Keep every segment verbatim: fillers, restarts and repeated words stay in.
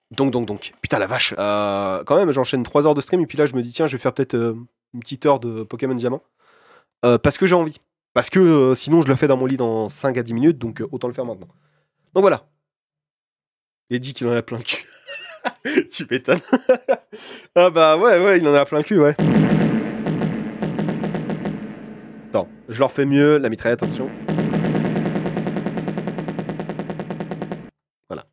Donc, donc, donc. Putain, la vache. Euh, quand même, j'enchaîne trois heures de stream et puis là, je me dis, tiens, je vais faire peut-être euh, une petite heure de Pokémon Diamant. Euh, parce que j'ai envie. Parce que euh, sinon, je le fais dans mon lit dans cinq à dix minutes, donc euh, autant le faire maintenant. Donc voilà. Il dit qu'il en a plein le cul. Tu m'étonnes. Ah bah ouais, ouais, il en a plein le cul, ouais. Attends, je leur fais mieux, la mitraille, attention. Voilà.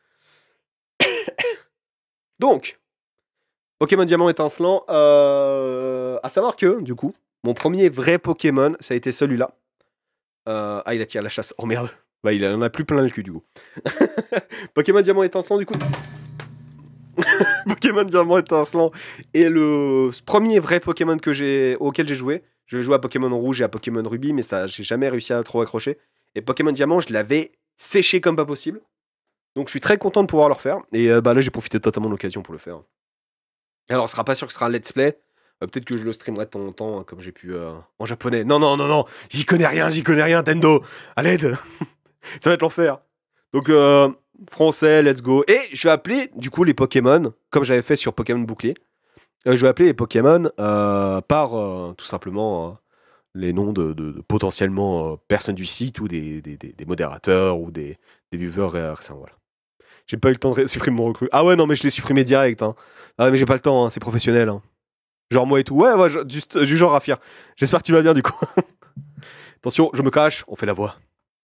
Donc, Pokémon Diamant étincelant. Euh, à savoir que, du coup, mon premier vrai Pokémon, ça a été celui-là. Euh, ah, il attire la chasse. Oh merde. Bah, il en a plus plein le cul, du coup. Pokémon Diamant étincelant, du coup. Pokémon Diamant étincelant est le premier vrai Pokémon que j'ai, auquel j'ai joué. Je joué à Pokémon Rouge et à Pokémon Ruby, mais ça, j'ai jamais réussi à trop accrocher. Et Pokémon Diamant, je l'avais séché comme pas possible. Donc je suis très content de pouvoir le refaire. Et euh, bah là, j'ai profité totalement de l'occasion pour le faire. Alors, ce sera pas sûr que ce sera un let's play. Euh, peut-être que je le streamerai de temps en temps, hein, comme j'ai pu euh, en japonais. Non, non, non, non, j'y connais rien, j'y connais rien, Tendo. À l'aide. Ça va être l'enfer. Donc, euh, français, let's go. Et je vais appeler, du coup, les Pokémon, comme j'avais fait sur Pokémon Bouclier. Euh, je vais appeler les Pokémon euh, par, euh, tout simplement, euh, les noms de, de- de potentiellement euh, personnes du site ou des, des- des- des modérateurs ou des, des viewers réactions. Voilà. J'ai pas eu le temps de supprimer mon recrue. Ah ouais, non, mais je l'ai supprimé direct. Hein. Ah, mais j'ai pas le temps, hein, c'est professionnel. Hein. Genre moi et tout. Ouais, ouais, je- du, du genre Rafir. J'espère que tu vas bien, du coup. Attention, je me cache, on fait la voix.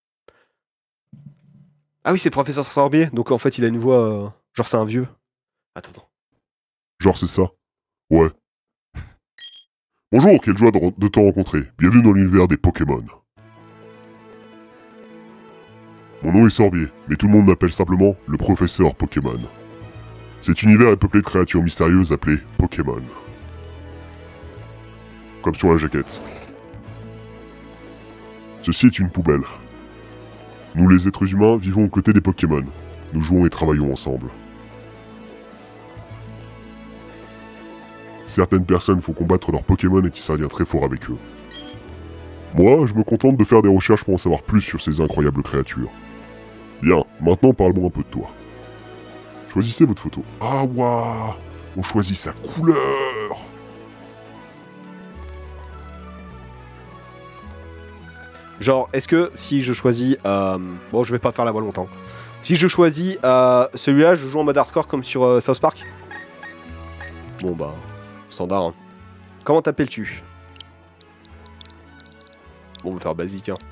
Ah oui, c'est le professeur Sorbier, donc en fait, il a une voix. euh, genre, c'est un vieux. Attends, attends. Genre c'est ça. Ouais. Bonjour, quelle joie de, de te rencontrer. Bienvenue dans l'univers des Pokémon. Mon nom est Sorbier, mais tout le monde m'appelle simplement le professeur Pokémon. Cet univers est peuplé de créatures mystérieuses appelées Pokémon. Comme sur la jaquette. Ceci est une poubelle. Nous les êtres humains vivons aux côtés des Pokémon. Nous jouons et travaillons ensemble. Certaines personnes font combattre leurs Pokémon et tissent un lien très fort avec eux. Moi, je me contente de faire des recherches pour en savoir plus sur ces incroyables créatures. Bien, maintenant parle-moi un peu de toi. Choisissez votre photo. Ah waouh, on choisit sa couleur. Genre, est-ce que si je choisis. euh, Bon, je vais pas faire la voix longtemps. Si je choisis euh, celui-là, je joue en mode hardcore comme sur euh, South Park. Bon, bah, standard. Hein. Comment t'appelles-tu? Bon, on va faire basique. Hein.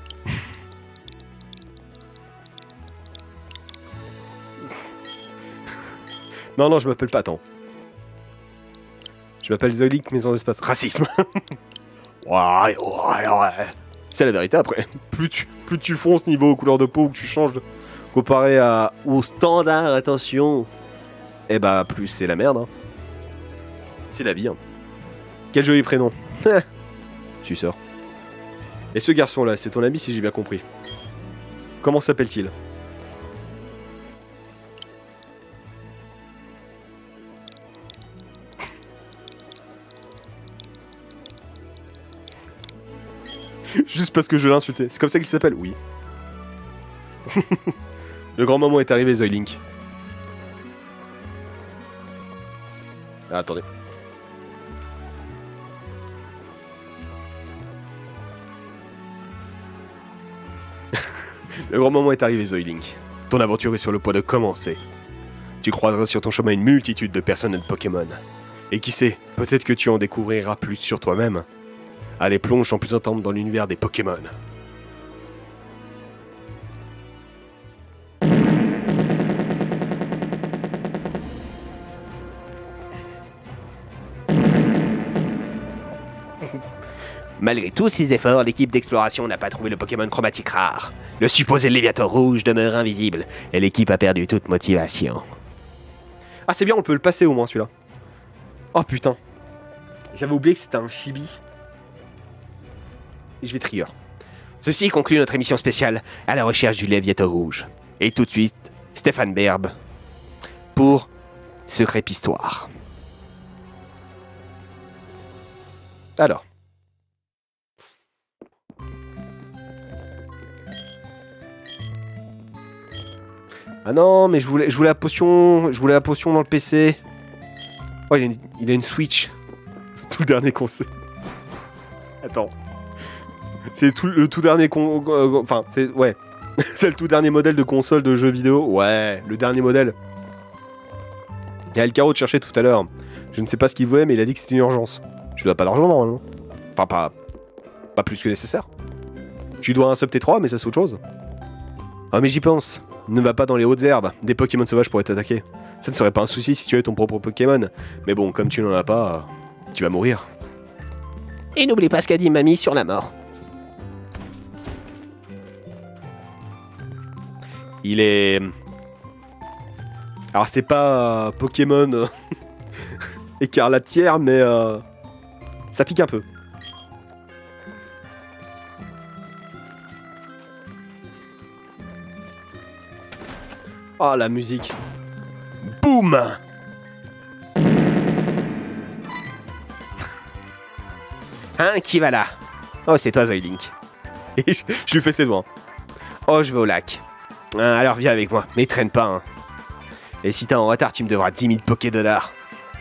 Non, non, je m'appelle pas. Attends. Je m'appelle Zolik, mais sans espace. Racisme. Ouais, ouais, ouais. C'est la vérité après. Plus tu, plus tu fonces niveau couleur de peau ou que tu changes de, comparé à, au standard, attention, et bah plus c'est la merde. Hein. C'est la vie. Hein. Quel joli prénom. Suceur. Et ce garçon-là, c'est ton ami si j'ai bien compris. Comment s'appelle-t-il? Juste parce que je l'ai insulté. C'est comme ça qu'il s'appelle? Oui. Le grand moment est arrivé, Zoilink. Ah, attendez. Le grand moment est arrivé, Zoilink. Ton aventure est sur le point de commencer. Tu croiseras sur ton chemin une multitude de personnes et de Pokémon. Et qui sait, peut-être que tu en découvriras plus sur toi-même. Allez, plonge en plus entendre dans l'univers des Pokémon. Malgré tous ses efforts, l'équipe d'exploration n'a pas trouvé le Pokémon chromatique rare. Le supposé Léviator rouge demeure invisible, et l'équipe a perdu toute motivation. Ah, c'est bien, on peut le passer au moins celui-là. Oh putain. J'avais oublié que c'était un chibi. Et je vais trigger. Ceci conclut notre émission spéciale à la recherche du Léviator rouge. Et tout de suite, Stéphane Berbe pour Secret Histoire. Alors. Ah non, mais je voulais, je voulais la potion. Je voulais la potion dans le P C. Oh, il a une, il a une Switch. C'est tout le dernier conseil. Attends. C'est tout, le tout dernier con... euh, Enfin, c'est... Ouais. C'est le tout dernier modèle de console de jeux vidéo. Ouais, le dernier modèle. Il y a Elcaro de chercher tout à l'heure. Je ne sais pas ce qu'il voulait, mais il a dit que c'était une urgence. Tu dois pas d'argent, normalement. Enfin, pas... Pas plus que nécessaire. Tu dois un sub T trois, mais ça c'est autre chose. Ah, mais j'y pense. Ne va pas dans les hautes herbes. Des Pokémon sauvages pourraient t'attaquer. Ça ne serait pas un souci si tu avais ton propre Pokémon. Mais bon, comme tu n'en as pas, tu vas mourir. Et n'oublie pas ce qu'a dit mamie sur la mort. Il est... Alors c'est pas euh, Pokémon euh, écarlatière, mais euh, ça pique un peu. Oh la musique. Boum. Hein, qui va là? Oh, c'est toi, Zoidlink. Et je, je lui fais ses doigts. Oh, je vais au lac. Hein, alors viens avec moi, mais traîne pas. Hein. Et si t'es en retard, tu me devras dix mille Poké dollars.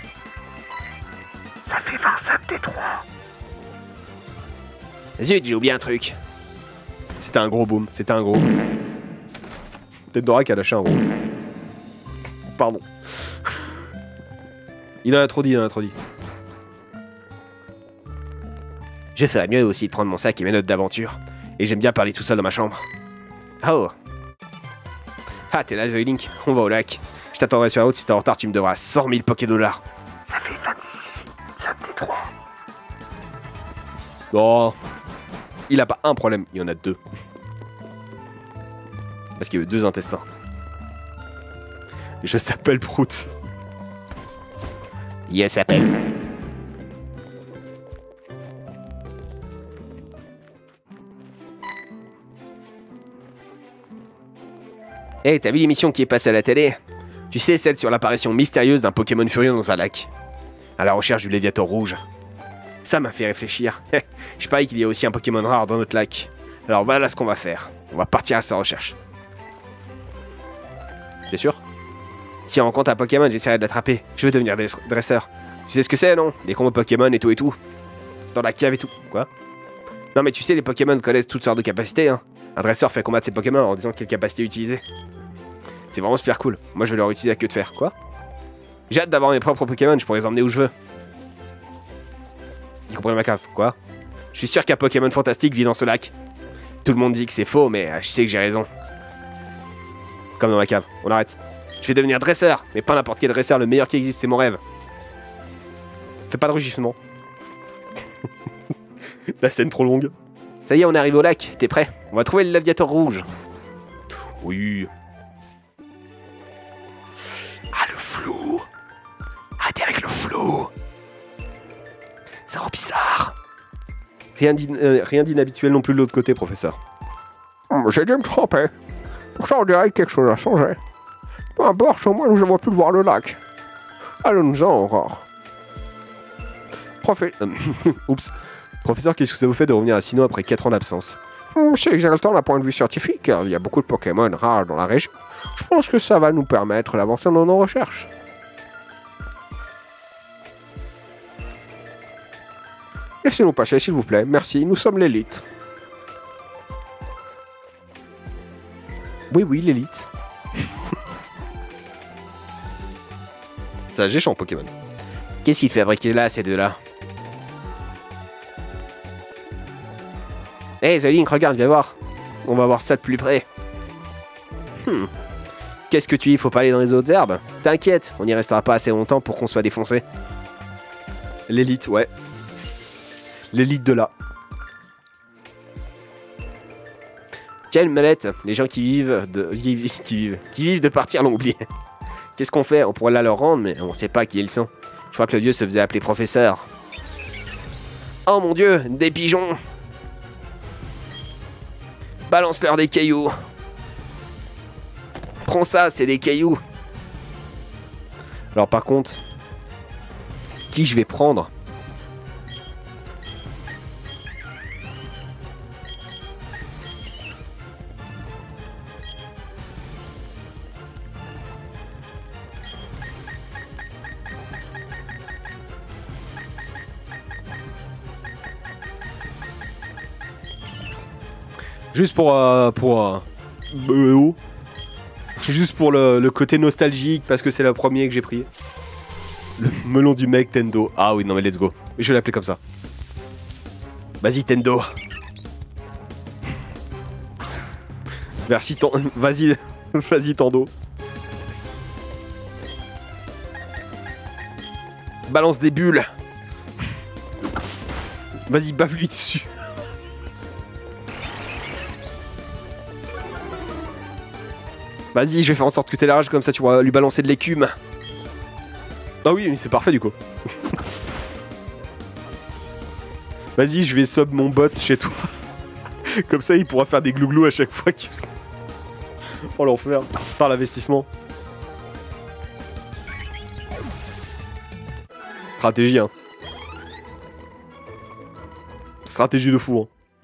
Ça fait vingt subs T trois. Zut, j'ai oublié un truc. C'était un gros boom, c'était un gros. Peut-être Dora qui a lâché un gros. Pardon. Il en a trop dit, il en a trop dit. Je ferais mieux aussi de prendre mon sac et mes notes d'aventure. Et j'aime bien parler tout seul dans ma chambre. Oh. Ah, t'es là, Zoidlink. On va au lac. Je t'attendrai sur la route. Si t'es en retard, tu me devras cent mille Poké dollars. Ça fait vingt-six subs T trois. Oh. Il a pas un problème, il y en a deux. Parce qu'il y a deux intestins. Je s'appelle Prout. Il s'appelle. Eh, hey, t'as vu l'émission qui est passée à la télé? Tu sais, celle sur l'apparition mystérieuse d'un Pokémon furieux dans un lac. À la recherche du Léviator rouge. Ça m'a fait réfléchir. Je parie qu'il y a aussi un Pokémon rare dans notre lac. Alors voilà ce qu'on va faire. On va partir à sa recherche. Bien sûr. Si on rencontre un Pokémon, j'essaierai de l'attraper. Je veux devenir dresseur. Tu sais ce que c'est, non? Les combos Pokémon et tout et tout. Dans la cave et tout. Quoi? Non mais tu sais, les Pokémon connaissent toutes sortes de capacités, hein. Un dresseur fait combattre ses Pokémon en disant quelle capacité utiliser. C'est vraiment super cool. Moi je vais leur utiliser à que de faire. Quoi? J'ai hâte d'avoir mes propres Pokémon, je pourrais les emmener où je veux. Y compris ma cave. Quoi? Je suis sûr qu'un Pokémon fantastique vit dans ce lac. Tout le monde dit que c'est faux, mais je sais que j'ai raison. Comme dans ma cave. On arrête. Je vais devenir dresseur, mais pas n'importe quel dresseur, le meilleur qui existe, c'est mon rêve. Fais pas de rugissement. La scène trop longue. Ça y est, on arrive au lac, t'es prêt? On va trouver le Léviator rouge. Oui. Ah, le flou. Arrêtez avec le flou. Ça rend bizarre. Rien euh, rien d'inhabituel non plus de l'autre côté, professeur. J'ai dû me tromper. Pourtant, on dirait que quelque chose a changé. Peu importe, au moins nous avons pu voir le lac. Allons-en encore. Profé... Oups. Professeur, qu'est-ce que ça vous fait de revenir à Sinnoh après quatre ans d'absence? C'est exaltant d'un point de vue scientifique, car il y a beaucoup de Pokémon rares dans la région. Je pense que ça va nous permettre d'avancer dans nos recherches. Laissez-nous passer, s'il vous plaît. Merci, nous sommes l'élite. Oui, oui, l'élite. Ça géchant, Pokémon. Qu'est-ce qu'ils fabriquaient là, ces deux-là? Hé, hey, Zoidlink, regarde, viens voir. On va voir ça de plus près. Hmm. Qu'est-ce que tu dis? Faut pas aller dans les autres herbes? T'inquiète, on n'y restera pas assez longtemps pour qu'on soit défoncé. L'élite, ouais. L'élite de là. Tiens, une mallette. Les gens qui vivent de, qui, vivent, qui, vivent, qui vivent de partir l'ont oublié. Qu'est-ce qu'on fait? On pourrait la leur rendre, mais on sait pas qui ils sont. Je crois que le dieu se faisait appeler professeur. Oh mon dieu, des pigeons! Balance-leur des cailloux. Prends ça, c'est des cailloux. Alors par contre, qui je vais prendre? Juste pour... Euh, pour euh, euh, oh. Juste pour le, le côté nostalgique, parce que c'est le premier que j'ai pris. Le melon du mec, Tendo. Ah oui, non mais let's go. Je vais l'appeler comme ça. Vas-y, Tendo. Merci, ton... Vas-y, vas-y, Tendo. Balance des bulles. Vas-y, bave-lui dessus. Vas-y, je vais faire en sorte que t'aies la rage, comme ça tu vas lui balancer de l'écume. Ah oui, mais c'est parfait du coup. Vas-y, je vais sub mon bot chez toi. Comme ça, il pourra faire des glouglous à chaque fois qu'il... Oh l'enfer, par l'investissement. Stratégie, hein. Stratégie de fou, hein.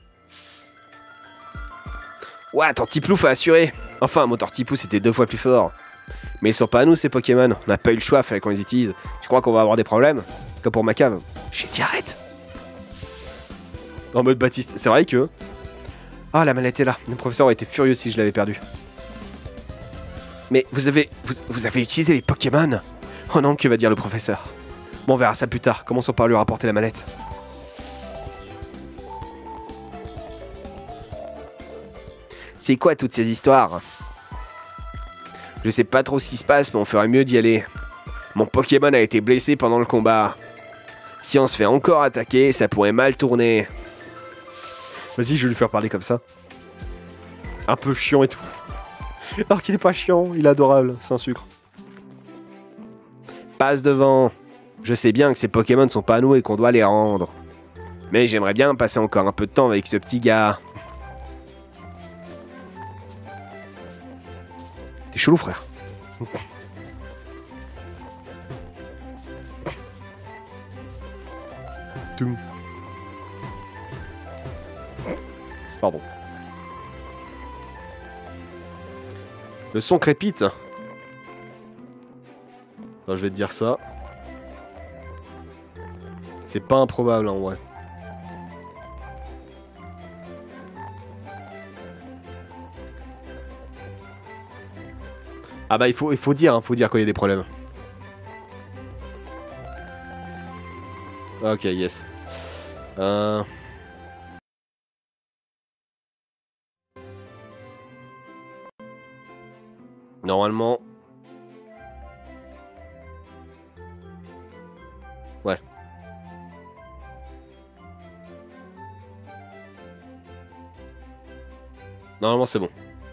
Ouais, ton petit plouf a assuré. Enfin, un moteur Tipou c'était deux fois plus fort. Mais ils sont pas à nous ces Pokémon, on n'a pas eu le choix, fallait qu'on les utilise. Je crois qu'on va avoir des problèmes, comme pour ma cave. J'ai dit arrête. En mode Baptiste, c'est vrai que... Ah, la mallette est là, le professeur aurait été furieux si je l'avais perdu. Mais vous avez... Vous, vous avez utilisé les Pokémon? Oh non, que va dire le professeur? Bon, on verra ça plus tard, commençons par lui rapporter la mallette. C'est quoi toutes ces histoires? Je sais pas trop ce qui se passe, mais on ferait mieux d'y aller. Mon Pokémon a été blessé pendant le combat. Si on se fait encore attaquer, ça pourrait mal tourner. Vas-y, je vais lui faire parler comme ça. Un peu chiant et tout. Alors qu'il est pas chiant, il est adorable, c'est un sucre. Passe devant. Je sais bien que ces Pokémon sont pas à nous et qu'on doit les rendre. Mais j'aimerais bien passer encore un peu de temps avec ce petit gars. T'es chelou, frère. Pardon. Le son crépite. Non, je vais te dire ça. C'est pas improbable en vrai. Ah bah il faut, il faut dire, hein, faut dire quand il y a des problèmes. Ok, yes. Euh... Normalement... Ouais. Normalement c'est bon.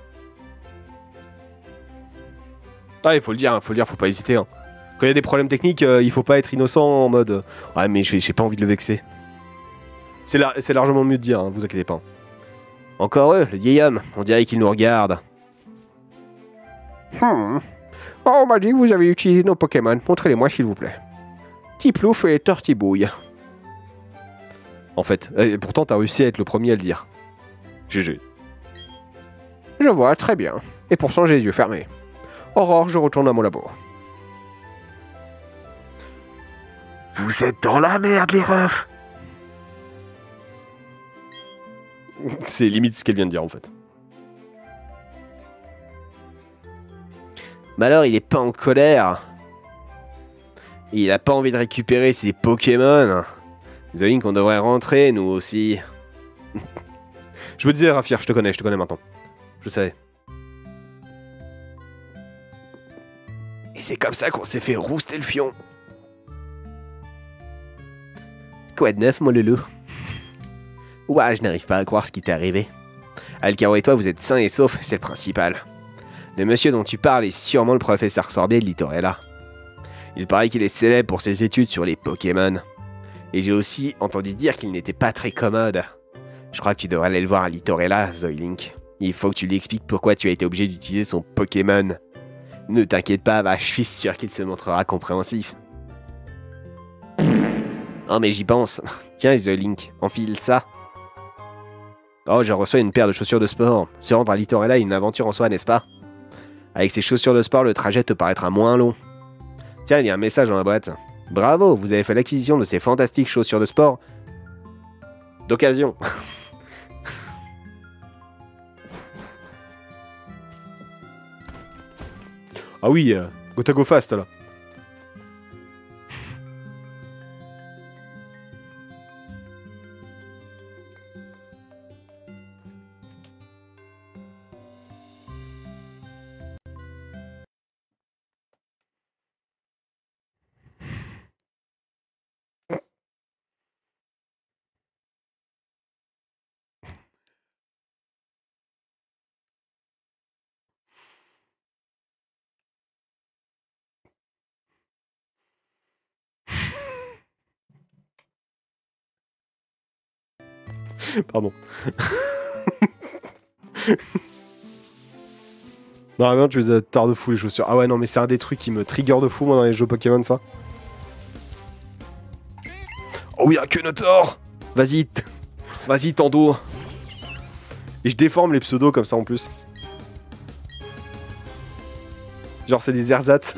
Ah, il faut le dire, il faut le dire, faut pas hésiter. Hein. Quand il y a des problèmes techniques, euh, il faut pas être innocent en mode... Euh, ouais, mais j'ai pas envie de le vexer. C'est la, largement mieux de dire, hein, vous inquiétez pas. Encore eux, le vieil homme, on dirait qu'il nous regarde. Hmm. Oh, on m'a dit que vous avez utilisé nos Pokémon, montrez-les-moi s'il vous plaît. Tiplouf et Tortibouille. En fait, et pourtant t'as réussi à être le premier à le dire. G G. Je vois, très bien. Et pourtant j'ai les yeux fermés. Aurore, je retourne à mon labo. Vous êtes dans la merde, les refs. C'est limite ce qu'elle vient de dire, en fait. Mais alors, il est pas en colère. Il a pas envie de récupérer ses Pokémon. Zoing qu'on devrait rentrer, nous aussi. Je me disais, Raffir, je te connais, je te connais maintenant. Je savais. Et c'est comme ça qu'on s'est fait rouster le fion. Quoi de neuf, mon loulou? Ouah, je n'arrive pas à croire ce qui t'est arrivé. Alcaro et toi, vous êtes sains et saufs, c'est le principal. Le monsieur dont tu parles est sûrement le professeur Sorbet de Littorella. Il paraît qu'il est célèbre pour ses études sur les Pokémon. Et j'ai aussi entendu dire qu'il n'était pas très commode. Je crois que tu devrais aller le voir à Littorella, Zoilink. Il faut que tu lui expliques pourquoi tu as été obligé d'utiliser son Pokémon. Ne t'inquiète pas, bah, je suis sûr qu'il se montrera compréhensif. Oh mais j'y pense. Tiens, Zoilink, enfile ça. Oh, je reçois une paire de chaussures de sport. Se rendre à Littorella est une aventure en soi, n'est-ce pas? Avec ces chaussures de sport, le trajet te paraîtra moins long. Tiens, il y a un message dans la boîte. Bravo, vous avez fait l'acquisition de ces fantastiques chaussures de sport. D'occasion. Ah oui, euh, Gotta Go Fast là. Pardon. Non, vraiment, tu les as tard de fou les chaussures. Ah ouais, non, mais c'est un des trucs qui me trigger de fou, moi, dans les jeux Pokémon, ça. Oh oui, un Kenotor. Vas-y. Vas-y, Tando. Et je déforme les pseudos comme ça, en plus. Genre, c'est des ersatz.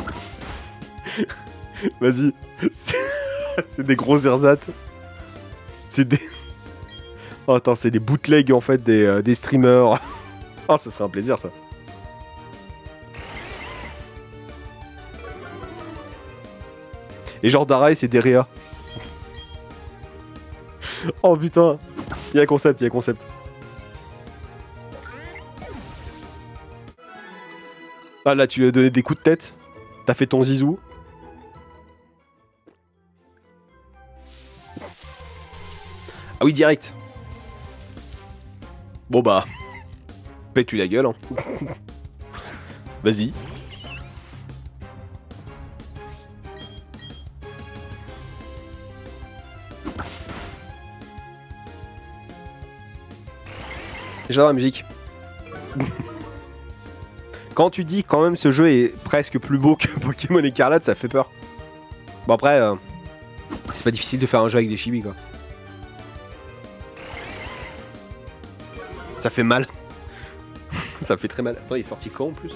Vas-y. C'est des gros ersatz. C'est des... Oh, attends, c'est des bootlegs, en fait, des, euh, des streamers. Oh, ça serait un plaisir, ça. Et genre Darai, c'est des Réa. Oh putain. Il y a concept, il y a concept. Ah là, tu lui as donné des coups de tête. T'as fait ton zizou. Ah oui, direct. Bon bah. Pète-lui la gueule, hein. Vas-y. J'adore la musique. Quand tu dis quand même ce jeu est presque plus beau que Pokémon Écarlate, ça fait peur. Bon après, euh, c'est pas difficile de faire un jeu avec des chibis quoi. Ça fait mal. Ça fait très mal. Attends, il est sorti quand en plus?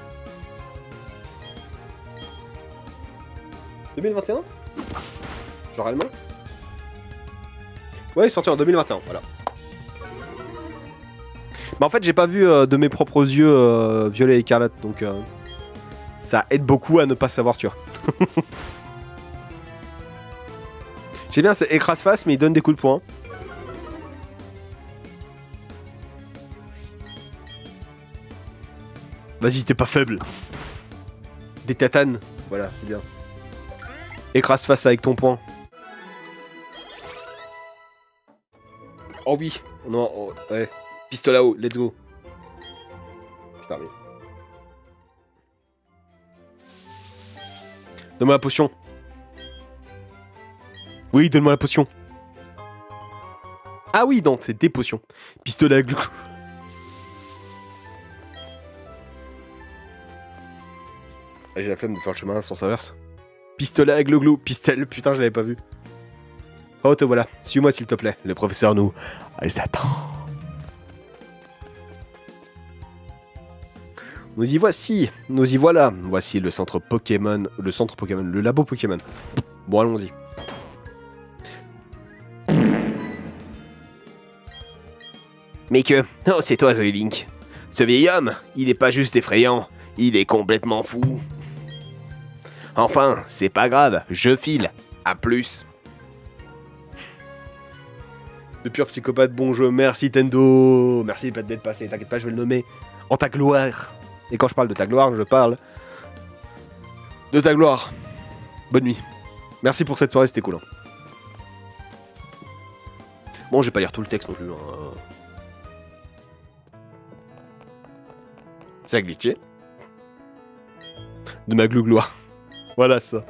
deux mille vingt et un? Genre allemand? Ouais, il est sorti en deux mille vingt et un, voilà. Bah en fait j'ai pas vu euh, de mes propres yeux euh, Violet et Écarlate, donc euh, ça aide beaucoup à ne pas savoir tu vois. J'ai bien c'est écrase face mais il donne des coups de poing. Vas-y t'es pas faible. Des tatanes, voilà c'est bien. Écrase face avec ton poing. Oh oui, non, oh, ouais. Pistolet haut, let's go. Putain, mais... Donne-moi la potion. Oui, donne-moi la potion. Ah oui, non, c'est des potions. Pistolet à glou. Ah, j'ai la flemme de faire le chemin sans inverse. Pistolet à glou. Pistel, putain, je l'avais pas vu. Oh, te voilà. Suis-moi s'il te plaît. Le professeur nous... Ah, il s'attend. Nous y voici, nous y voilà. Voici le centre Pokémon, le centre Pokémon, le labo Pokémon. Bon, allons-y. Mais que... Oh, c'est toi, Zoé Link. Ce vieil homme, il est pas juste effrayant, il est complètement fou. Enfin, c'est pas grave, je file. À plus. De pur psychopathe, bon jeu, merci Tendo. Merci d'être passé, t'inquiète pas, je vais le nommer en ta gloire. Et quand je parle de ta gloire, je parle de ta gloire. Bonne nuit. Merci pour cette soirée, c'était cool. Hein. Bon, je vais pas lire tout le texte non plus. Hein. Ça a glitché. De ma gloire. Voilà ça.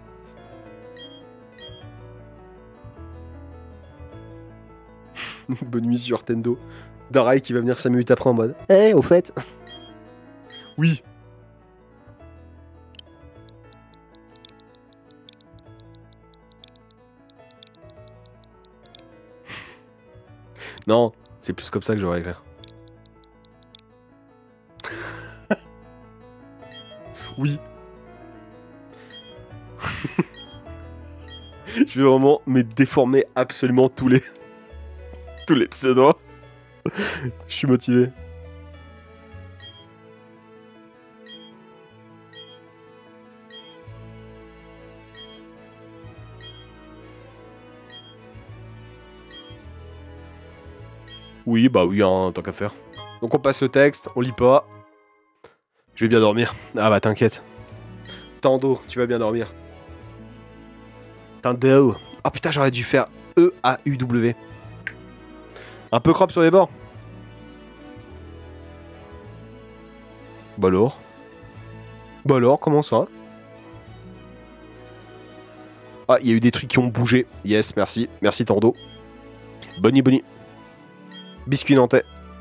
Bonne nuit sur Tendo. Darai qui va venir cinq minutes après en mode. Eh, hey, au fait. Oui. Non, c'est plus comme ça que j'aurais faire. Oui. Je vais vraiment me déformer absolument tous les... tous les pseudos. Je suis motivé. Oui, bah oui, hein, tant qu'à faire. Donc on passe le texte, on lit pas. Je vais bien dormir. Ah bah t'inquiète. Tando, tu vas bien dormir. Tando. Oh putain, j'aurais dû faire E A U W. Un peu crop sur les bords. Bah alors. Bah alors, comment ça? Ah, il y a eu des trucs qui ont bougé. Yes, merci. Merci Tando. Bonnie, bonnie. Biscuit nantais.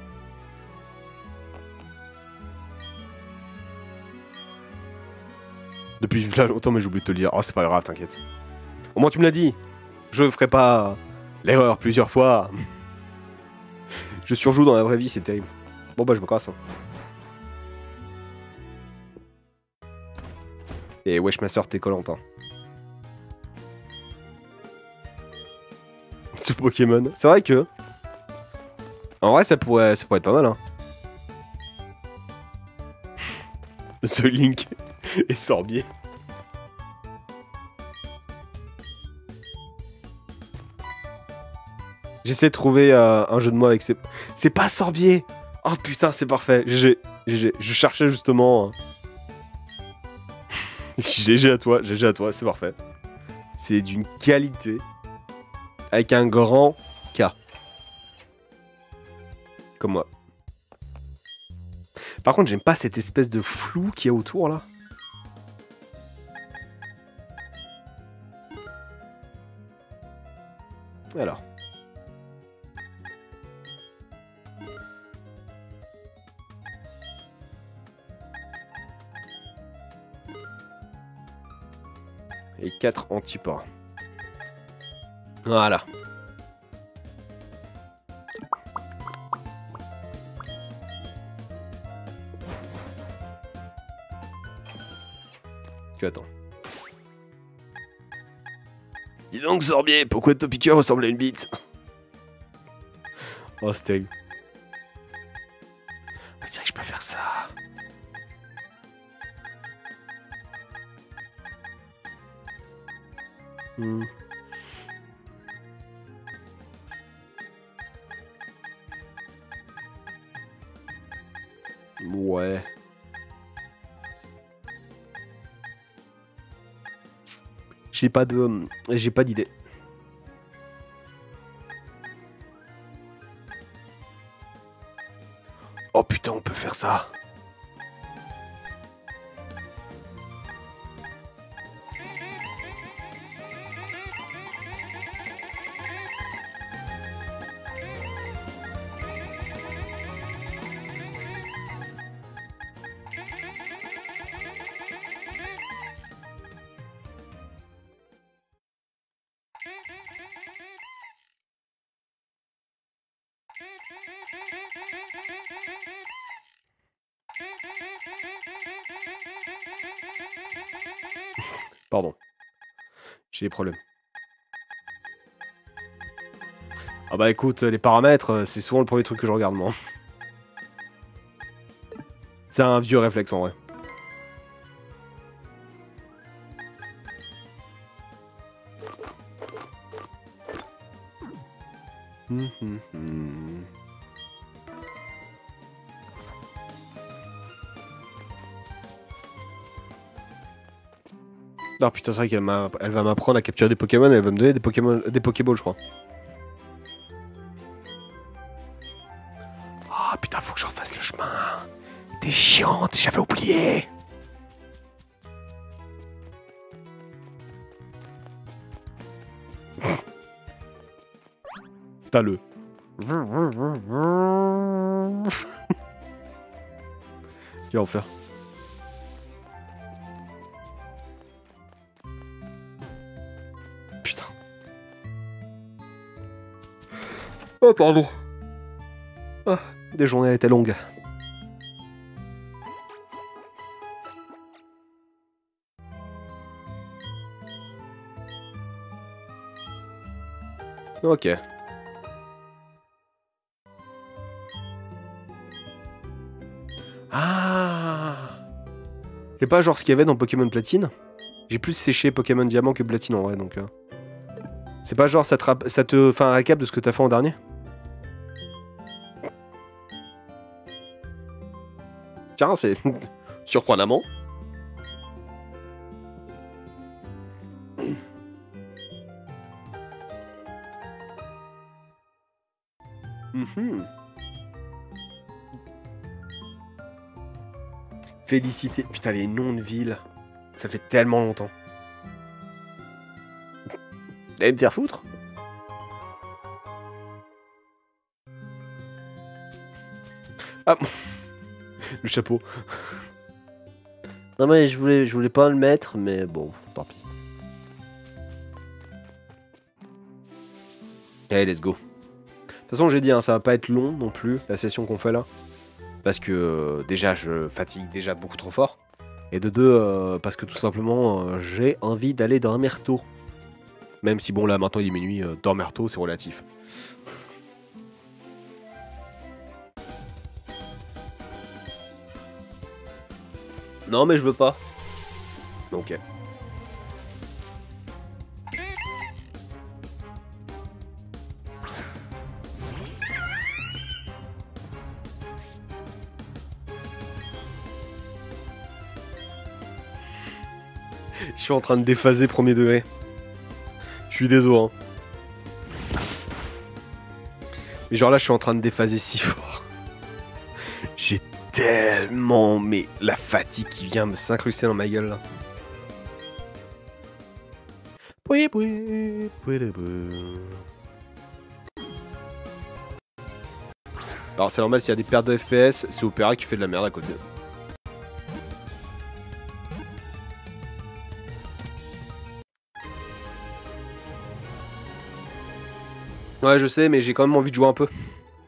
Depuis là longtemps, mais j'ai oublié de te le dire. Oh, c'est pas grave, t'inquiète. Au moins, tu me l'as dit. Je ferai pas l'erreur plusieurs fois. Je surjoue dans la vraie vie, c'est terrible. Bon, bah, je me casse. Hein. Et wesh, ma soeur, t'es collante. Hein. Ce Pokémon. C'est vrai que. En vrai, ça pourrait, ça pourrait être pas mal. Hein. The Link et Sorbier. J'essaie de trouver euh, un jeu de mots avec ces... C'est pas Sorbier. Oh putain, c'est parfait. G G. G G. Je cherchais justement... G G à toi. G G à toi, c'est parfait. C'est d'une qualité. Avec un grand K. Comme moi. Par contre, j'aime pas cette espèce de flou qu'il y a autour, là. Alors. Et quatre antiports. Voilà. Tu attends. Dis donc, Sorbier, pourquoi ton piqûre ressemble à une bite? Oh, c'est terrible. C'est vrai que je peux faire ça. Hmm. Ouais. J'ai pas de... J'ai pas d'idée. Oh putain, on peut faire ça. Pardon. J'ai des problèmes. Ah bah écoute, les paramètres, c'est souvent le premier truc que je regarde moi. C'est un vieux réflexe en vrai. Hum, hum, hum. Ah putain, c'est vrai qu'elle m'a, elle va m'apprendre à capturer des Pokémon et elle va me donner des Pokémon, des Pokéballs, je crois. Ah oh, putain, faut que je refasse le chemin. T'es chiante, j'avais oublié. T'as le. Quel enfer. Putain. Oh pardon. Ah, des journées étaient longues. Ok. Ah. C'est pas genre ce qu'il y avait dans Pokémon Platine? J'ai plus séché Pokémon Diamant que Platine en vrai, donc... Euh... C'est pas genre ça te, ça te fait un récap de ce que t'as fait en dernier? Tiens, c'est surprenamment. Mhm. Félicité. Putain, les noms de villes. Ça fait tellement longtemps. Allez me faire foutre. Ah, le chapeau. Non mais je voulais, je voulais pas le mettre, mais bon, tant pis. Allez, let's go. De toute façon, j'ai dit, hein, ça va pas être long non plus, la session qu'on fait là. Parce que euh, déjà, je fatigue déjà beaucoup trop fort. Et de deux, euh, parce que tout simplement, euh, j'ai envie d'aller dormir tôt. Même si bon, là, maintenant, il est minuit, euh, dormir tôt, c'est relatif. Non, mais je veux pas. Ok. Je suis en train de déphaser premier degré. Je suis désolé. Hein. Mais genre là, je suis en train de déphaser si fort. J'ai tellement... Mais la fatigue qui vient me s'incruster dans ma gueule là. Alors c'est normal, s'il y a des pertes de F P S, c'est Opéra qui fait de la merde à côté. Ouais, je sais, mais j'ai quand même envie de jouer un peu.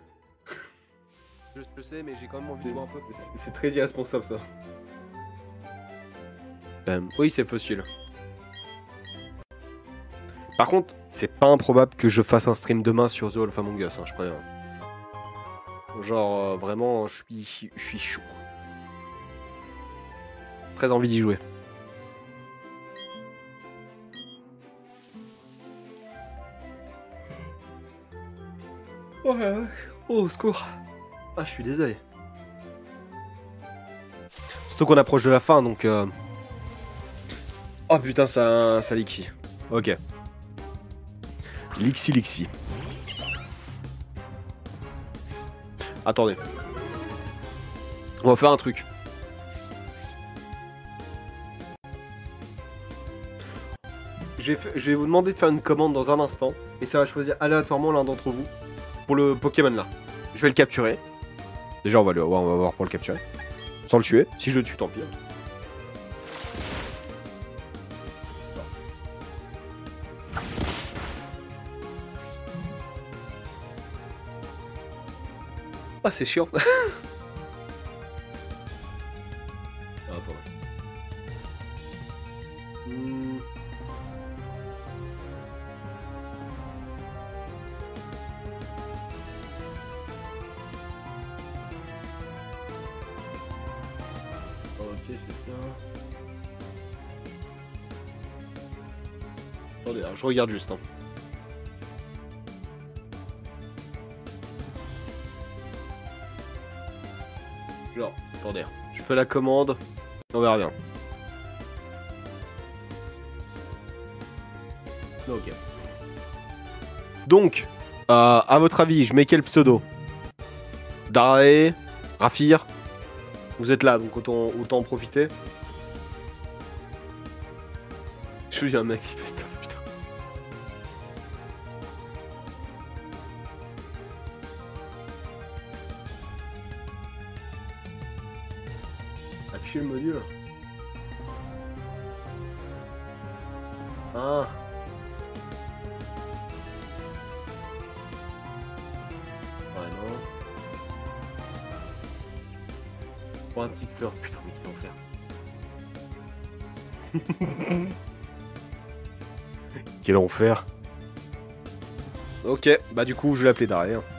je, je sais, mais j'ai quand même envie de jouer un peu. C'est très irresponsable ça. Um, oui, c'est facile. Par contre, c'est pas improbable que je fasse un stream demain sur The Wolf Among Us, hein, je préviens. Genre, euh, vraiment, je suis, je suis chaud. Très envie d'y jouer. Oh, ouais, ouais. Oh, au secours. Ah, je suis désolé. Surtout qu'on approche de la fin, donc... Euh... Oh putain, ça, ça Lixi. Ok. Lixi, Lixi. Attendez. On va faire un truc. Je vais, je vais vous demander de faire une commande dans un instant. Et ça va choisir aléatoirement l'un d'entre vous. Pour le Pokémon là. Je vais le capturer. Déjà on va le voir, on va voir pour le capturer. Sans le tuer. Si je le tue, tant pis. Ah, c'est chiant. Ah, attends. Hmm. Ok, c'est ça. Attendez, hein, je regarde juste. Hein. Genre, attendez, je fais la commande, on verra bien. Ok. Donc, euh, à votre avis, je mets quel pseudo? Darae, Rafir. Vous êtes là, donc autant, autant en profiter. Je suis un maxi best-of, putain. Afficher le module. Ah. Ouais, non. Pour un type fleur, putain, mais quel enfer. Quel enfer. Ok, bah du coup, je vais l'appeler Daré. Hein.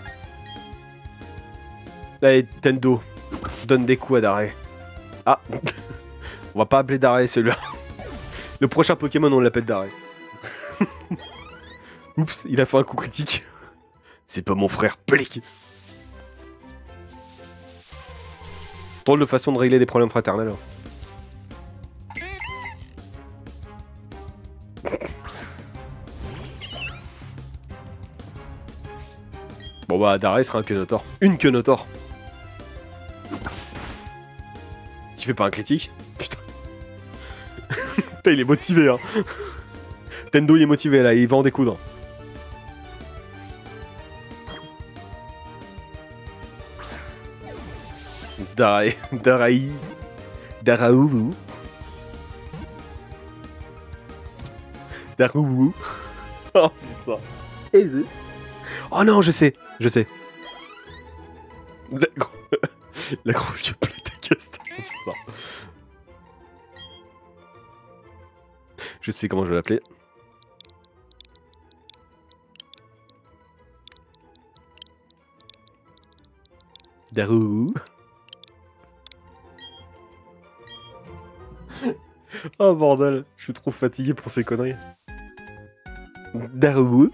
Allez, Tendo, donne des coups à Daré. Ah, on va pas appeler Daré celui-là. Le prochain Pokémon, on l'appelle Daré. Oups, il a fait un coup critique. C'est pas mon frère, Plic. Drôle de façon de régler des problèmes fraternels. Bon bah Dara il sera un Quenotor. Une Quenotor. Tu fais pas un critique? Putain. Putain il est motivé hein. Tendo il est motivé là, il va en découdre. Darae, Daraï, Daraouvou, Darouvou. Oh putain. Oh non, je sais, je sais. La, gro... La grosse queue platécaste. Oh, je sais comment je vais l'appeler. Darou. Oh bordel, je suis trop fatigué pour ces conneries. Darou.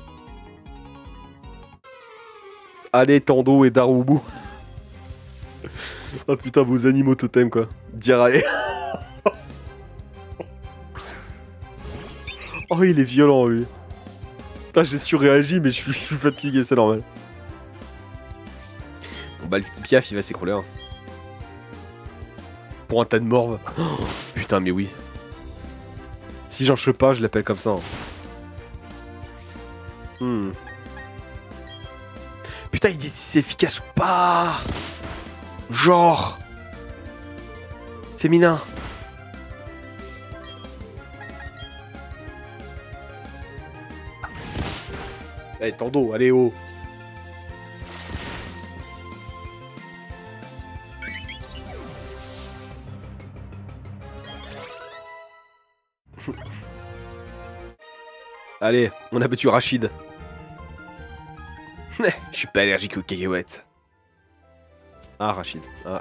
Allez, Tando et Darubu. Oh putain, vos animaux totems quoi. Dirae. Oh, il est violent lui. Putain, j'ai surréagi, mais je suis, je suis fatigué, c'est normal. Bon bah, le Piaf il va s'écrouler. Hein. Pour un tas de morve. Oh, putain, mais oui. Si j'en chope pas, je l'appelle comme ça. Hein. Hmm. Putain, il dit si c'est efficace ou pas. Genre. Féminin. Allez, Tando, allez, oh. Allez, on a battu Rachid. Je suis pas allergique aux cacahuètes. Ah, Rachid. Ah.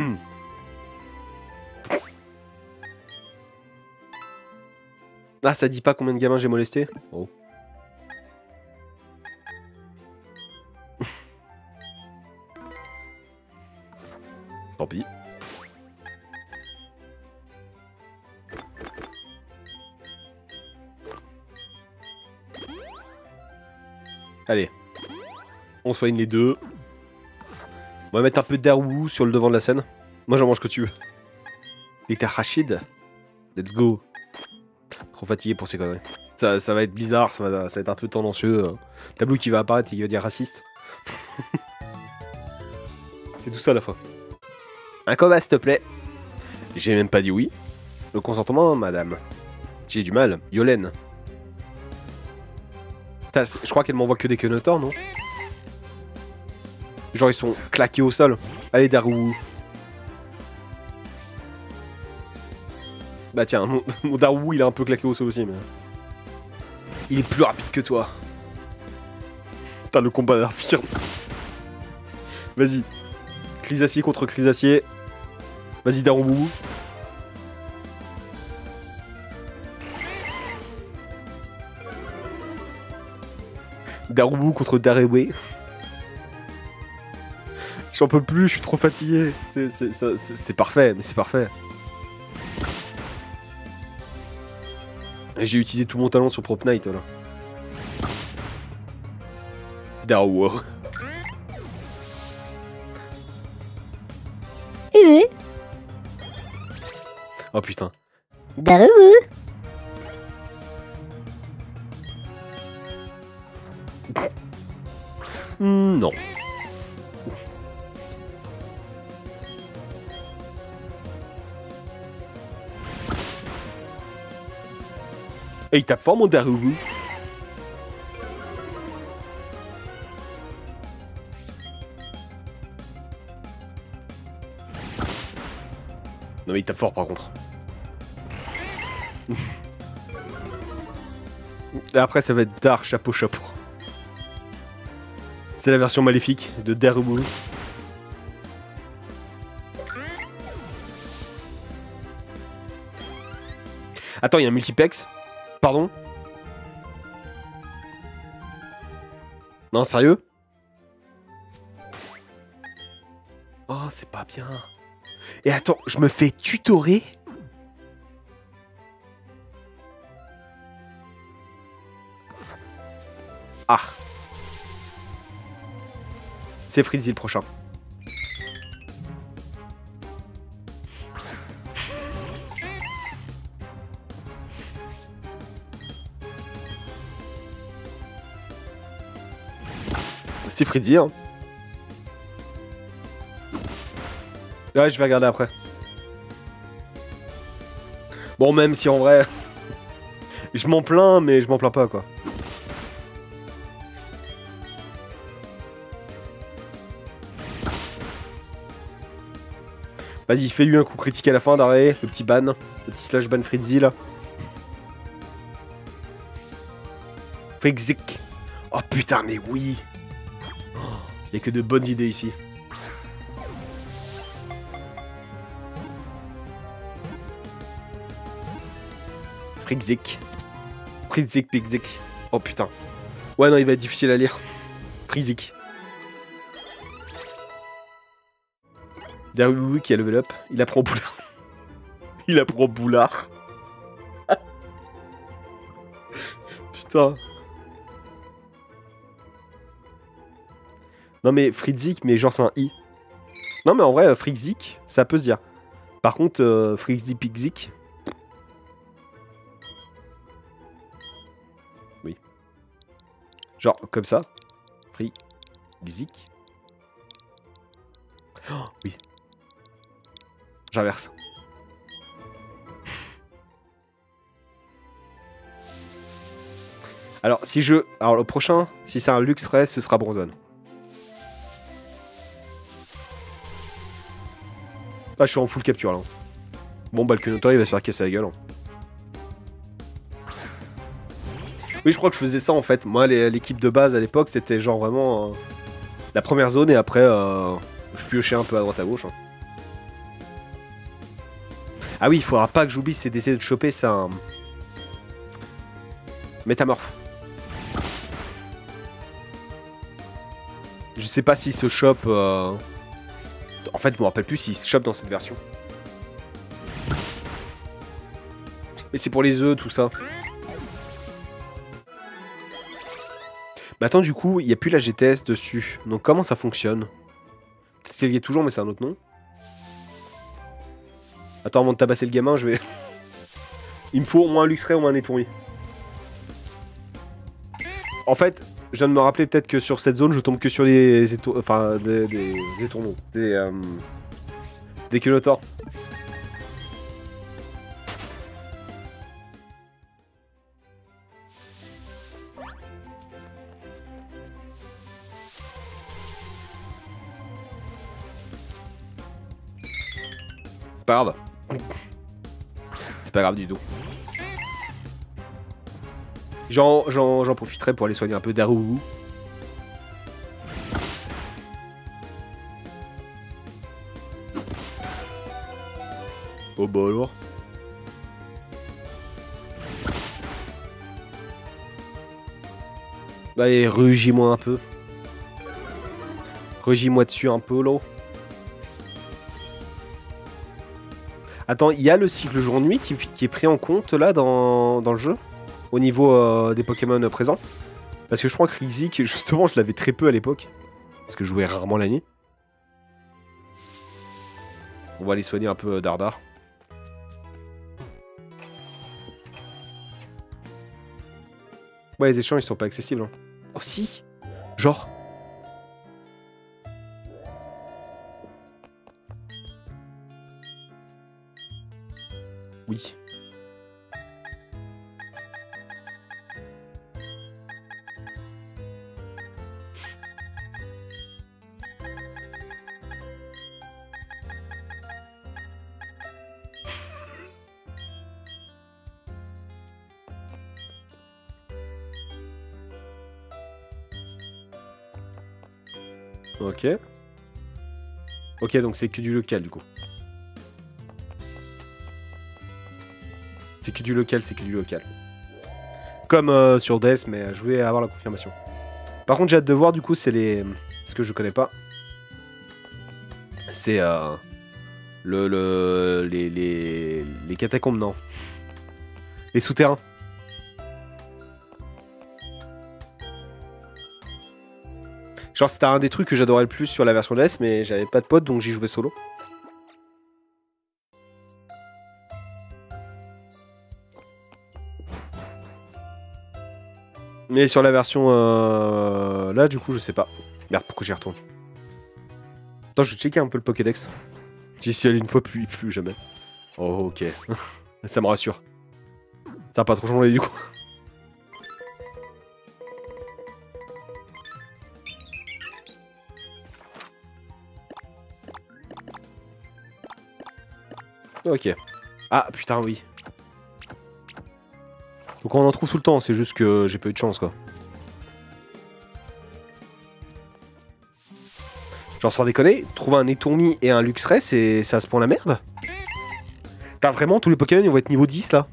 Ah, ça dit pas combien de gamins j'ai molesté? Oh. Tant pis. Allez. On soigne les deux. On va mettre un peu d'Arou sur le devant de la scène. Moi j'en mange que tu veux. Et t'as Rachid. Let's go. Trop fatigué pour ces conneries. Ça, ça va être bizarre, ça va, ça va être un peu tendancieux. Tableau qui va apparaître et qui va dire raciste. C'est tout ça à la fois. Un combat s'il te plaît. J'ai même pas dit oui. Le consentement, madame. J'ai du mal. Yolène. Je crois qu'elle m'envoie que des Quenotors, non? Genre ils sont claqués au sol. Allez Darou. Bah tiens, mon, mon Darou il est un peu claqué au sol aussi mais... Il est plus rapide que toi. Putain le combat affirme. Vas-y. Chrysacier contre Chrysacier. Vas-y Darou. Darou contre Darewe. J'en peux plus, je suis trop fatigué. C'est parfait, mais c'est parfait. J'ai utilisé tout mon talent sur Prop Knight là. Darou. Oh putain. Darou. Mmh, non. Et il tape fort mon Darou. Non mais il tape fort par contre. Et après ça va être Dar chapeau chapeau. C'est la version maléfique de Darou. Attends, il y a un multiplex. Pardon? Non, sérieux? Oh, c'est pas bien. Et attends, je me fais tutorer? Ah. C'est Fritzy le prochain. C'est Fritzy, hein. Ouais, je vais regarder après. Bon, même si en vrai... je m'en plains, mais je m'en plains pas, quoi. Vas-y, fais-lui un coup critique à la fin d'arrêt, le petit ban, le petit slash ban Fritzy, là. Frizik. Oh putain, mais oui. Il y a que de bonnes idées ici. Frizik. Frizik, Pixik. Oh putain. Ouais, non, il va être difficile à lire. Frizik. Darubu qui a level up. Il apprend Boulard. Il apprend Boulard. Putain. Non mais Fritzik, mais genre c'est un I. Non mais en vrai, Frizik, ça peut se dire. Par contre, euh, Fritzy Pixik. Oui. Genre comme ça. Frizik. Oh, oui. J'inverse. Alors, si je... Alors, le prochain, si c'est un Luxray, ce sera Bronzone. Ah, je suis en full capture, là. Bon, bah, le Kenotor, il va se faire casser la gueule. Hein. Oui, je crois que je faisais ça, en fait. Moi, l'équipe de base, à l'époque, c'était genre vraiment... Euh, la première zone, et après, euh, je piochais un peu à droite à gauche. Hein. Ah oui, il faudra pas que j'oublie, c'est d'essayer de choper ça. Un... Métamorphe. Je sais pas s'il se chope... Euh... En fait, je me rappelle plus s'il se chope dans cette version. Mais c'est pour les œufs, tout ça. Mais attends, du coup, il n'y a plus la G T S dessus. Donc comment ça fonctionne? Peut-être qu'elle y est toujours, mais c'est un autre nom. Attends, avant de tabasser le gamin, je vais... Il me faut au moins un Luxray, au moins un Étourmi. En fait, je viens de me rappeler peut-être que sur cette zone, je tombe que sur les étours... Enfin, des... des, des tourneaux. Des... Euh, des Kenotors. Pas grave. C'est pas grave du tout. J'en profiterai pour aller soigner un peu Darubu. Oh bah alors. Allez, rugis-moi un peu. Rugis-moi dessus un peu, là. Attends, il y a le cycle jour-nuit qui, qui est pris en compte là dans, dans le jeu au niveau euh, des Pokémon euh, présents. Parce que je crois que Frizik, justement, je l'avais très peu à l'époque. Parce que je jouais rarement la nuit. On va aller soigner un peu euh, Dardar. Ouais, les échanges ils sont pas accessibles. Hein. Oh si. Genre. Oui. Ok. Ok, donc c'est que du local du coup. C'est que du local, c'est que du local. Comme euh, sur D S, mais je voulais avoir la confirmation. Par contre, j'ai hâte de voir, du coup, c'est les... Ce que je connais pas. C'est... Euh... Le, le, les, les, les catacombes, non. Les souterrains. Genre, c'était un des trucs que j'adorais le plus sur la version de S, mais j'avais pas de potes, donc j'y jouais solo. Mais sur la version euh... là, du coup, je sais pas. Merde, pourquoi j'y retourne? Attends, je vais checker un peu le Pokédex. J'y suis allé une fois, plus, plus jamais. Oh, ok. Ça me rassure. Ça a pas trop changé du coup. Ok. Ah, putain, oui. Donc on en trouve tout le temps, c'est juste que j'ai pas eu de chance, quoi. Genre, sans déconner, trouver un Étourmi et un Luxray, c'est ça se prend la merde. T'as vraiment tous les Pokémon, ils vont être niveau dix, là.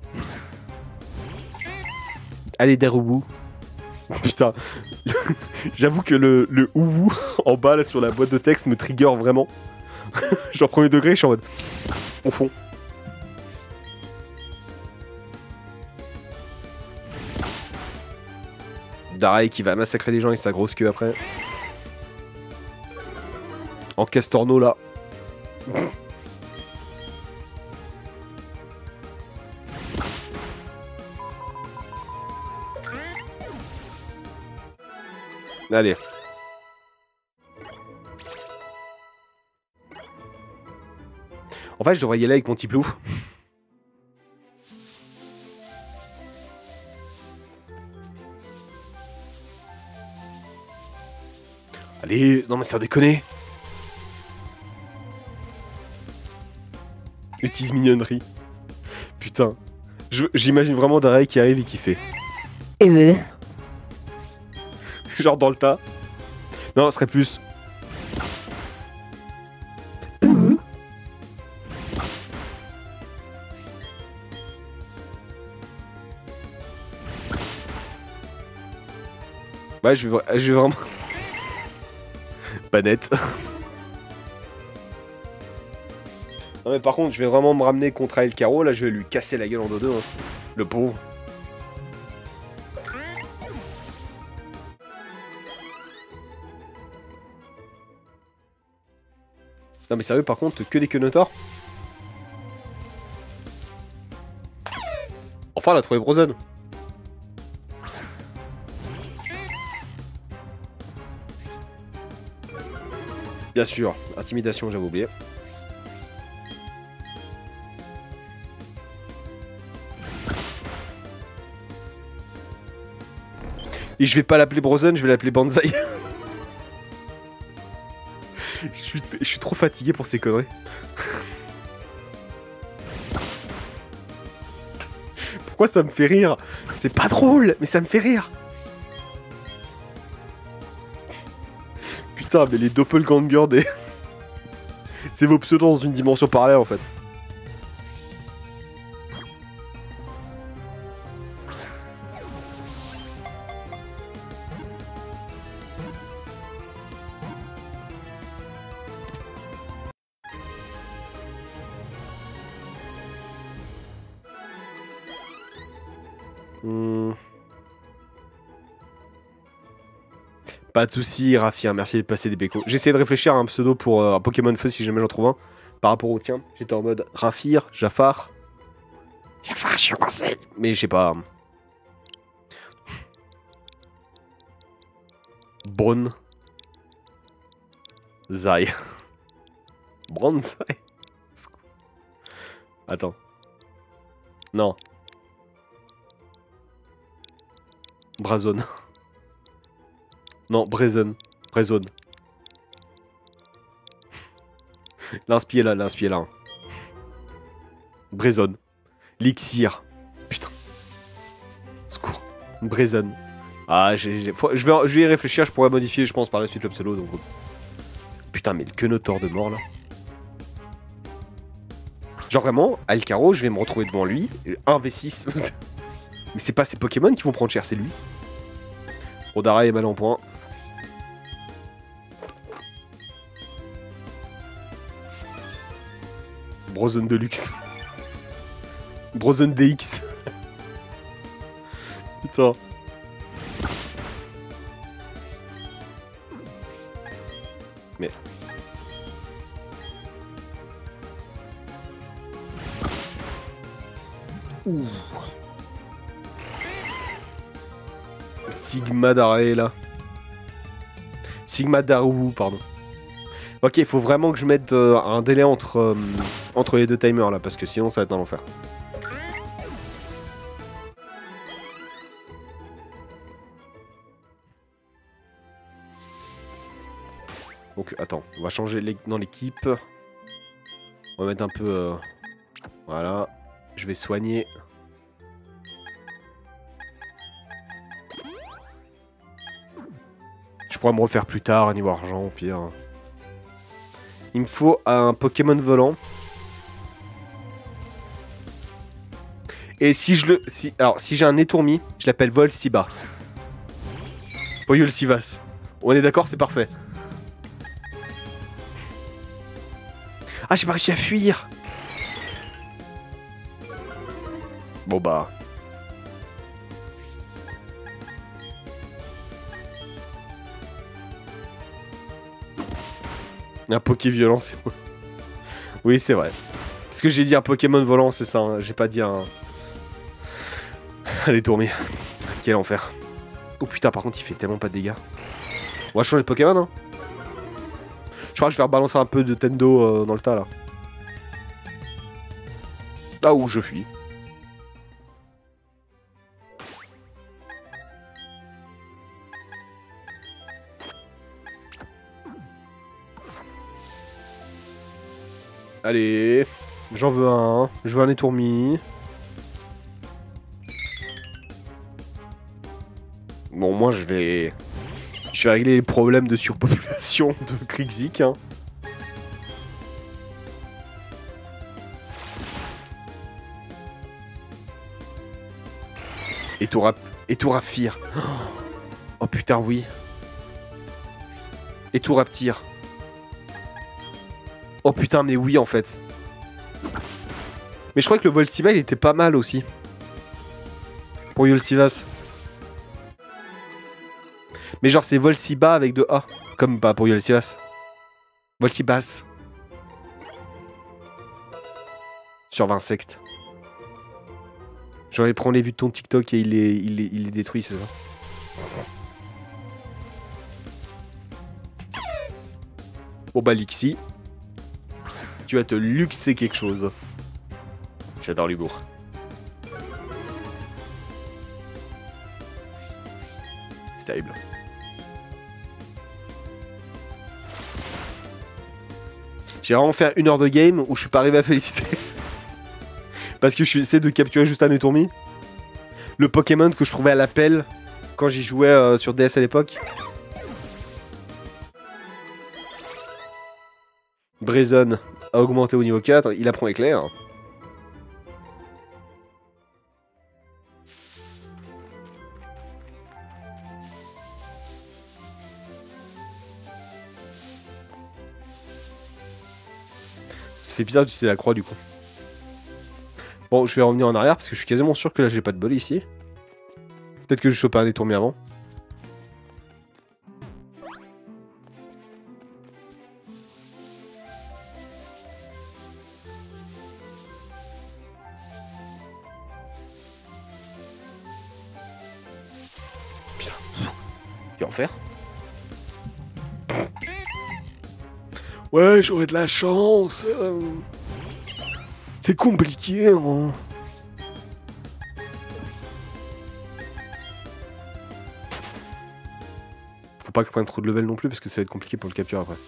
Allez, Derubu. Putain. J'avoue que le, le Uwu en bas, là, sur la boîte de texte, me trigger vraiment. Genre, premier degré, je suis en mode... Au fond. Darey qui va massacrer les gens avec sa grosse queue après. En Castorno là. Allez. En fait, je devrais y aller avec mon petit plouf. Allez, non mais ça déconne. Utilise mignonnerie. Putain. J'imagine vraiment Darey qui arrive et qui fait. Euh. Genre dans le tas. Non, ce serait plus. Ouais, je vais, je vais vraiment... Pas net. Non mais par contre, je vais vraiment me ramener contre El Caro. Là, je vais lui casser la gueule en dodo. Hein. Le pauvre. Non mais sérieux, par contre, que des Quenotor. Enfin, elle a trouvé Brozone. Bien sûr, intimidation, j'avais oublié. Et je vais pas l'appeler Brozone, je vais l'appeler Banzai. je, suis, je suis trop fatigué pour ces conneries. Pourquoi ça me fait rire? C'est pas drôle, mais ça me fait rire. Putain, mais les doppelgangers des... C'est vos pseudos dans une dimension parallèle en fait. Hmm. Pas de soucis, Rafi, hein, merci de passer des bécos. J'essayais de réfléchir à un pseudo pour euh, un Pokémon Feu si jamais j'en trouve un. Par rapport au tien, j'étais en mode Rafir, Jafar. Jafar, je suis coincé. Mais je sais pas. Bron. Zai. Bronzai. Attends. Non. Brazone. Non, Brazen. Brazen. L'inspire là, l'inspire là. Brazen. Lixir. Putain. Secours. Brazen. Ah, j'ai, j'ai... Faut... je, vais... je vais y réfléchir, je pourrais modifier, je pense, par la suite le pseudo. Donc... Putain, mais le Quenotor de mort là. Genre vraiment, Alcaro, je vais me retrouver devant lui. un v six. Mais c'est pas ces Pokémon qui vont prendre cher, c'est lui. Rodara est mal en point. Brozone Deluxe. Brozone D X. Putain. Mais... Ouh. Sigma d'arrêt là. Sigma Daru, pardon. Ok, il faut vraiment que je mette euh, un délai entre, euh, entre les deux timers là, parce que sinon ça va être un enfer. Donc attends, on va changer les... dans l'équipe. On va mettre un peu... Euh... Voilà. Je vais soigner. Je pourrais me refaire plus tard, niveau argent, au pire. Il me faut un Pokémon volant. Et si je le... Si, alors, si j'ai un étourmi, je l'appelle Volsiba. Poyolsivas. On est d'accord, c'est parfait. Ah, j'ai pas réussi à fuir. Bon bah... Un Poké violent, c'est moi. Oui, c'est vrai. Parce que j'ai dit un Pokémon volant, c'est ça. Hein. J'ai pas dit un... Allez, tourner. Quel enfer. Oh putain, par contre, il fait tellement pas de dégâts. On va changer de Pokémon, hein. Je crois que je vais rebalancer un peu de Tendo euh, dans le tas, là. Là où je fuis. Allez, j'en veux un. Je veux un étourmi. Bon, moi, je vais... Je vais régler les problèmes de surpopulation de Krixik, hein. Et tout rap... Et tout Rapfir. Oh putain, oui. Et tout Raptir. Oh putain, mais oui, en fait. Mais je crois que le Voltiba, il était pas mal aussi. Pour Yolsivas. Mais genre, c'est Volsiba avec deux A. Comme pas pour Yolsivas. Volsibas. Sur vingt sectes. J'aurais prendre les vues de ton TikTok et il est, il est, il est détruit, c'est ça? Bon bah, Lixi. Tu vas te luxer quelque chose. J'adore l'humour. C'est terrible. J'ai vraiment fait une heure de game où je suis pas arrivé à féliciter. Parce que je suis essayé de capturer juste un étourmi. Le Pokémon que je trouvais à l'appel quand j'y jouais euh, sur D S à l'époque. Brazen a augmenté au niveau quatre, il apprend éclair. Ça fait bizarre d'utiliser la croix du coup. Bon, je vais revenir en arrière parce que je suis quasiment sûr que là j'ai pas de bol ici. Peut-être que je chope un étourmi avant. Quel enfer. Ouais, j'aurais de la chance. Euh... C'est compliqué, hein. Faut pas que je prenne trop de level non plus parce que ça va être compliqué pour le capturer après.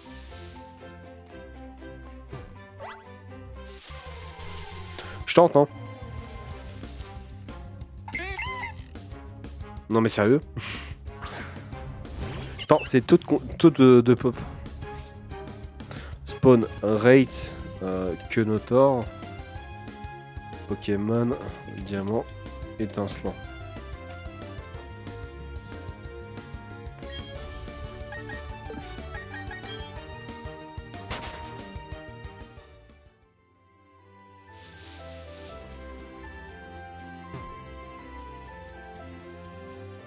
Je tente, hein. Non mais sérieux. Attends, c'est taux de, taux de, de pop. Spawn rate euh, que Notor. Pokémon, diamant, étincelant.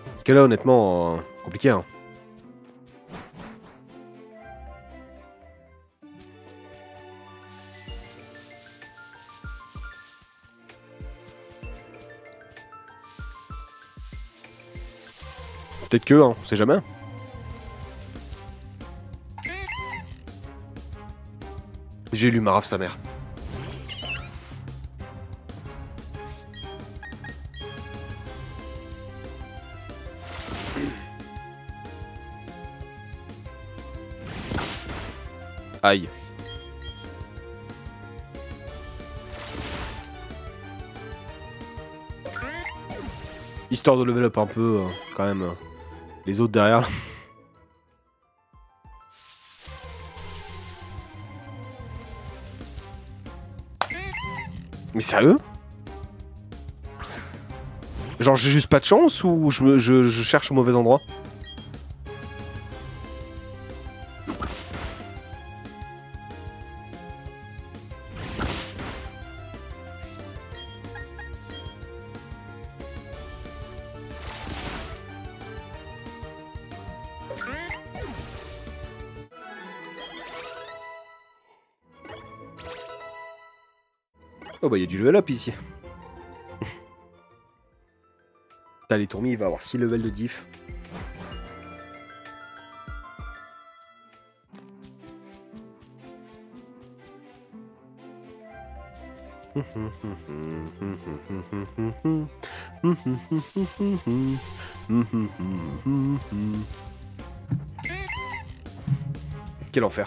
Parce que là, honnêtement, euh, compliqué. Hein. Peut-être que, hein, on sait jamais. J'ai lu Marave sa mère. Aïe. Histoire de level up un peu, euh, quand même, euh, les autres derrière. Là. Mais sérieux? Genre j'ai juste pas de chance ou je, me, je, je cherche au mauvais endroit? Oh bah il y a du level up ici. T'as les tourmis, il va avoir six levels de diff. Quel enfer.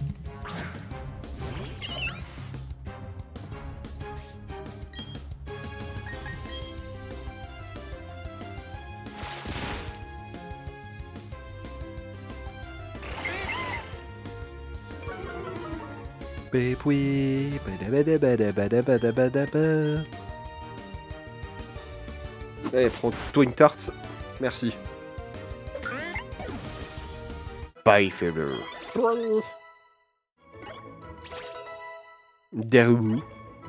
Pépoué, badabadabadabadabadabada. Allez, prends-toi une tarte. Merci. Bye, Feather. Derou.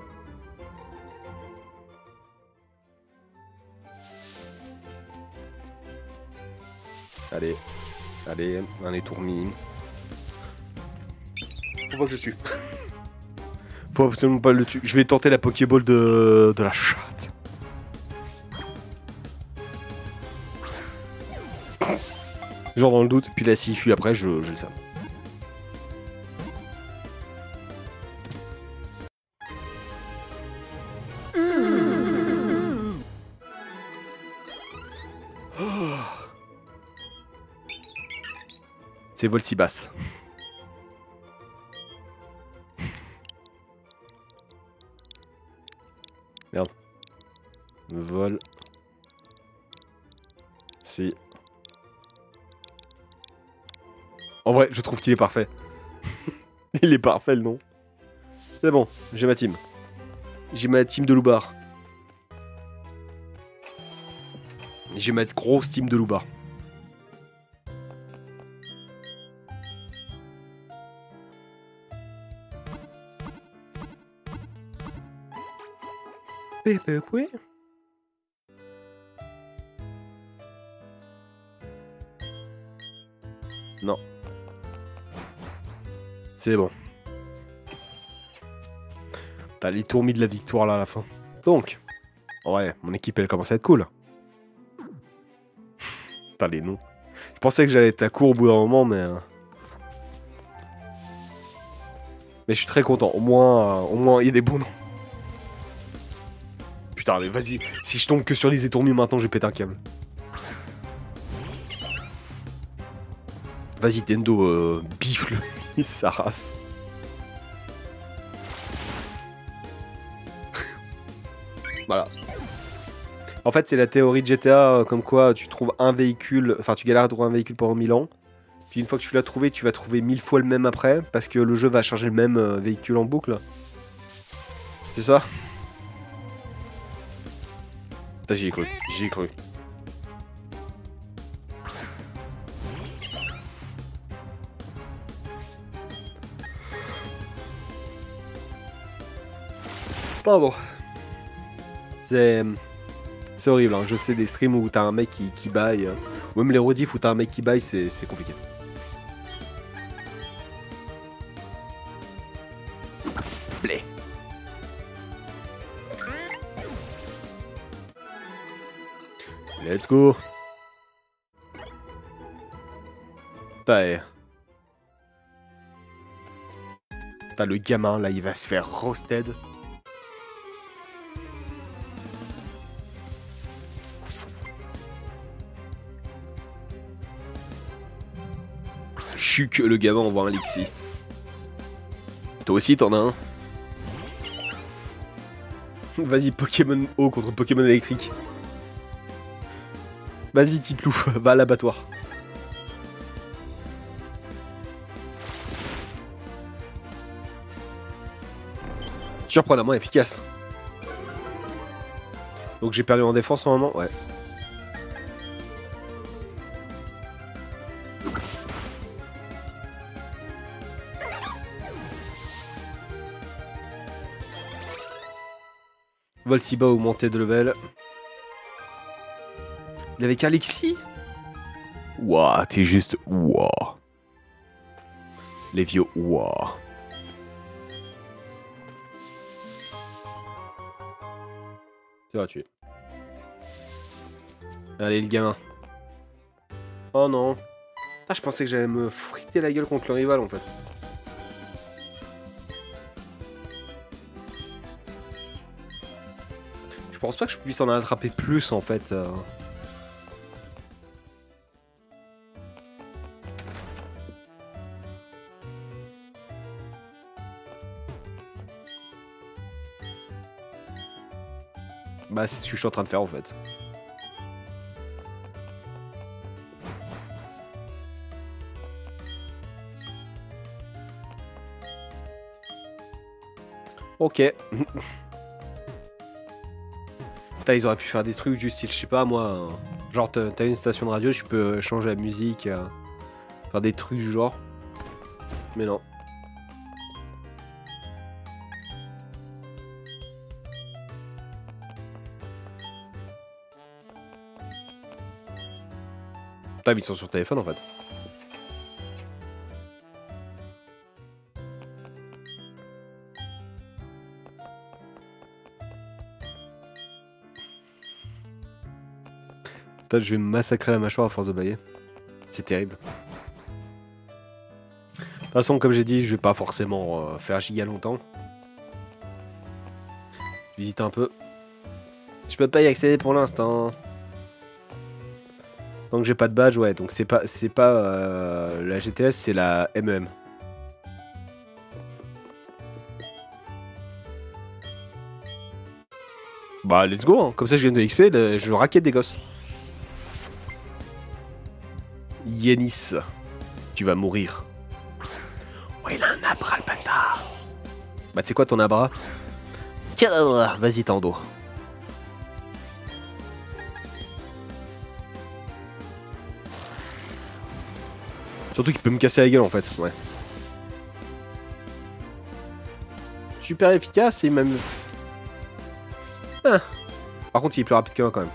Allez. Allez, un étourmi. Faut pas que je tue. Faut absolument pas le tuer. Je vais tenter la Pokéball de, de la chatte. Genre dans le doute, puis là s'il fuit après, je, je le sais. Oh. C'est Volsibas. Merde. Vol. Si. En vrai, je trouve qu'il est parfait. Il est parfait le nom. C'est bon, j'ai ma team. J'ai ma team de loubar. J'ai ma grosse team de loubar. Pépépoué. Non. C'est bon. T'as les tourmis de la victoire là à la fin. Donc. Ouais, mon équipe elle commence à être cool. T'as les noms. Je pensais que j'allais être à court au bout d'un moment, mais... Mais je suis très content. Au moins, euh, au moins il y a des bons noms. Putain, mais vas-y. Si je tombe que sur les étourmis maintenant, je vais péter un câble. Vas-y, Dendo, euh, bifle sa race. Voilà. En fait, c'est la théorie de G T A, euh, comme quoi tu trouves un véhicule, enfin tu galères à trouver un véhicule pendant mille ans. Puis une fois que tu l'as trouvé, tu vas trouver mille fois le même après, parce que le jeu va charger le même euh, véhicule en boucle. C'est ça? Putain, j'y ai cru, j'y ai cru. Pardon. C'est... C'est horrible, hein. Je sais des streams où t'as un mec qui, qui baille, euh, ou même les rediffs où t'as un mec qui baille, c'est c'est compliqué. Blé. Let's go. Putain, Putain, le gamin là, il va se faire roasted. Je suis que le gamin envoie un Lixi. Toi aussi t'en as un. Vas-y, Pokémon eau contre Pokémon électrique. Vas-y, Tiplou, va à l'abattoir. Surprenamment efficace. Donc j'ai perdu en défense en moment, ouais. Voltiba augmenté de level. Il avait Calixi. Ouah, t'es juste ouah. Les vieux ouah. Tu vas tuer. Allez, le gamin. Oh non. Ah, je pensais que j'allais me friter la gueule contre le rival en fait. Je pense pas que je puisse en attraper plus en fait. Euh... Bah c'est ce que je suis en train de faire en fait. Ok. Putain, ils auraient pu faire des trucs du style, je sais pas moi, euh, genre t'as une station de radio, tu peux changer la musique, euh, faire des trucs du genre. Mais non. Putain, mais ils sont sur téléphone en fait. Putain, je vais me massacrer la mâchoire à force de bailler. C'est terrible. De toute façon, comme j'ai dit, je vais pas forcément euh, faire giga longtemps. Je visite un peu. Je peux pas y accéder pour l'instant. Donc j'ai pas de badge, ouais, donc c'est pas c'est pas euh, la G T S, c'est la M E M. Bah let's go, hein. Comme ça je gagne de l'X P, de, je raquette des gosses. Yenis, tu vas mourir. Oh, il a un abra le bâtard. Bah tu sais quoi ton abra? Vas-y Tando. Surtout qu'il peut me casser la gueule en fait, ouais. Super efficace et même... Ah. Par contre il est plus rapide que moi quand même.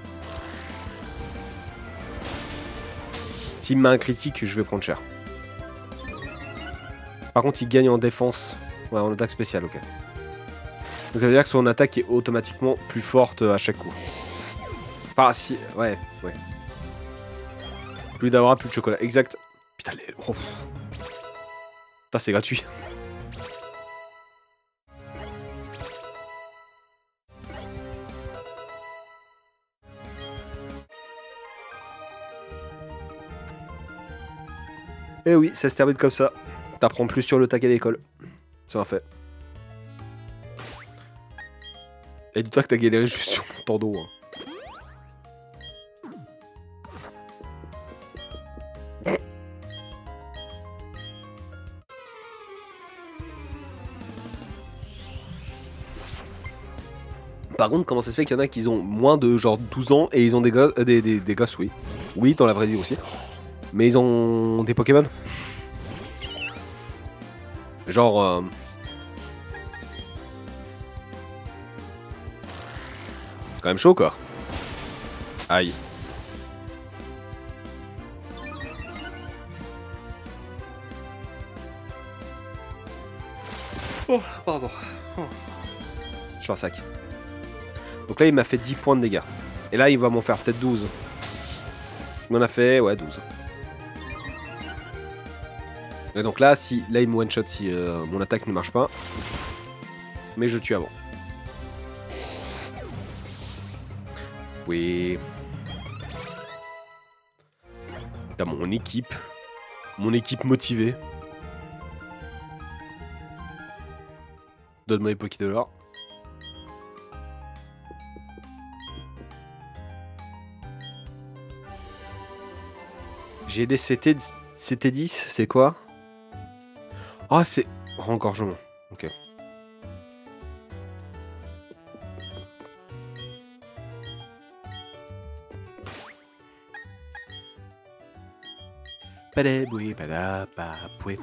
S'il me met un critique, je vais prendre cher. Par contre il gagne en défense. Ouais, en attaque spéciale, ok. Donc ça veut dire que son attaque est automatiquement plus forte à chaque coup. Enfin si... Ouais, ouais. Plus d'avoir, plus de chocolat, exact. Putain, les... oh. Putain, c'est gratuit. Eh oui, ça se termine comme ça. T'apprends plus sur le tac à l'école. C'est un fait. Et dis-toi que t'as galéré juste sur mon tendo. Hein. Par contre, comment ça se fait qu'il y en a qui ont moins de genre douze ans et ils ont des gosses, euh, des, des, des gosses, oui. Oui, dans la vraie vie aussi. Mais ils ont des Pokémon. Genre... Euh... C'est quand même chaud, quoi. Aïe. Oh, pardon. Oh. Je suis un sac. Donc là, il m'a fait dix points de dégâts. Et là, il va m'en faire peut-être douze. Il m'en a fait, ouais, douze. Et donc là, si, là il me one-shot si euh, mon attaque ne marche pas. Mais je tue avant. Oui. T'as mon équipe. Mon équipe motivée. Donne-moi les Poké de l'or. J'ai des C T, C T dix, c'est quoi? Ah, c'est... Engorgement, ok. Padaboué, padabapoué.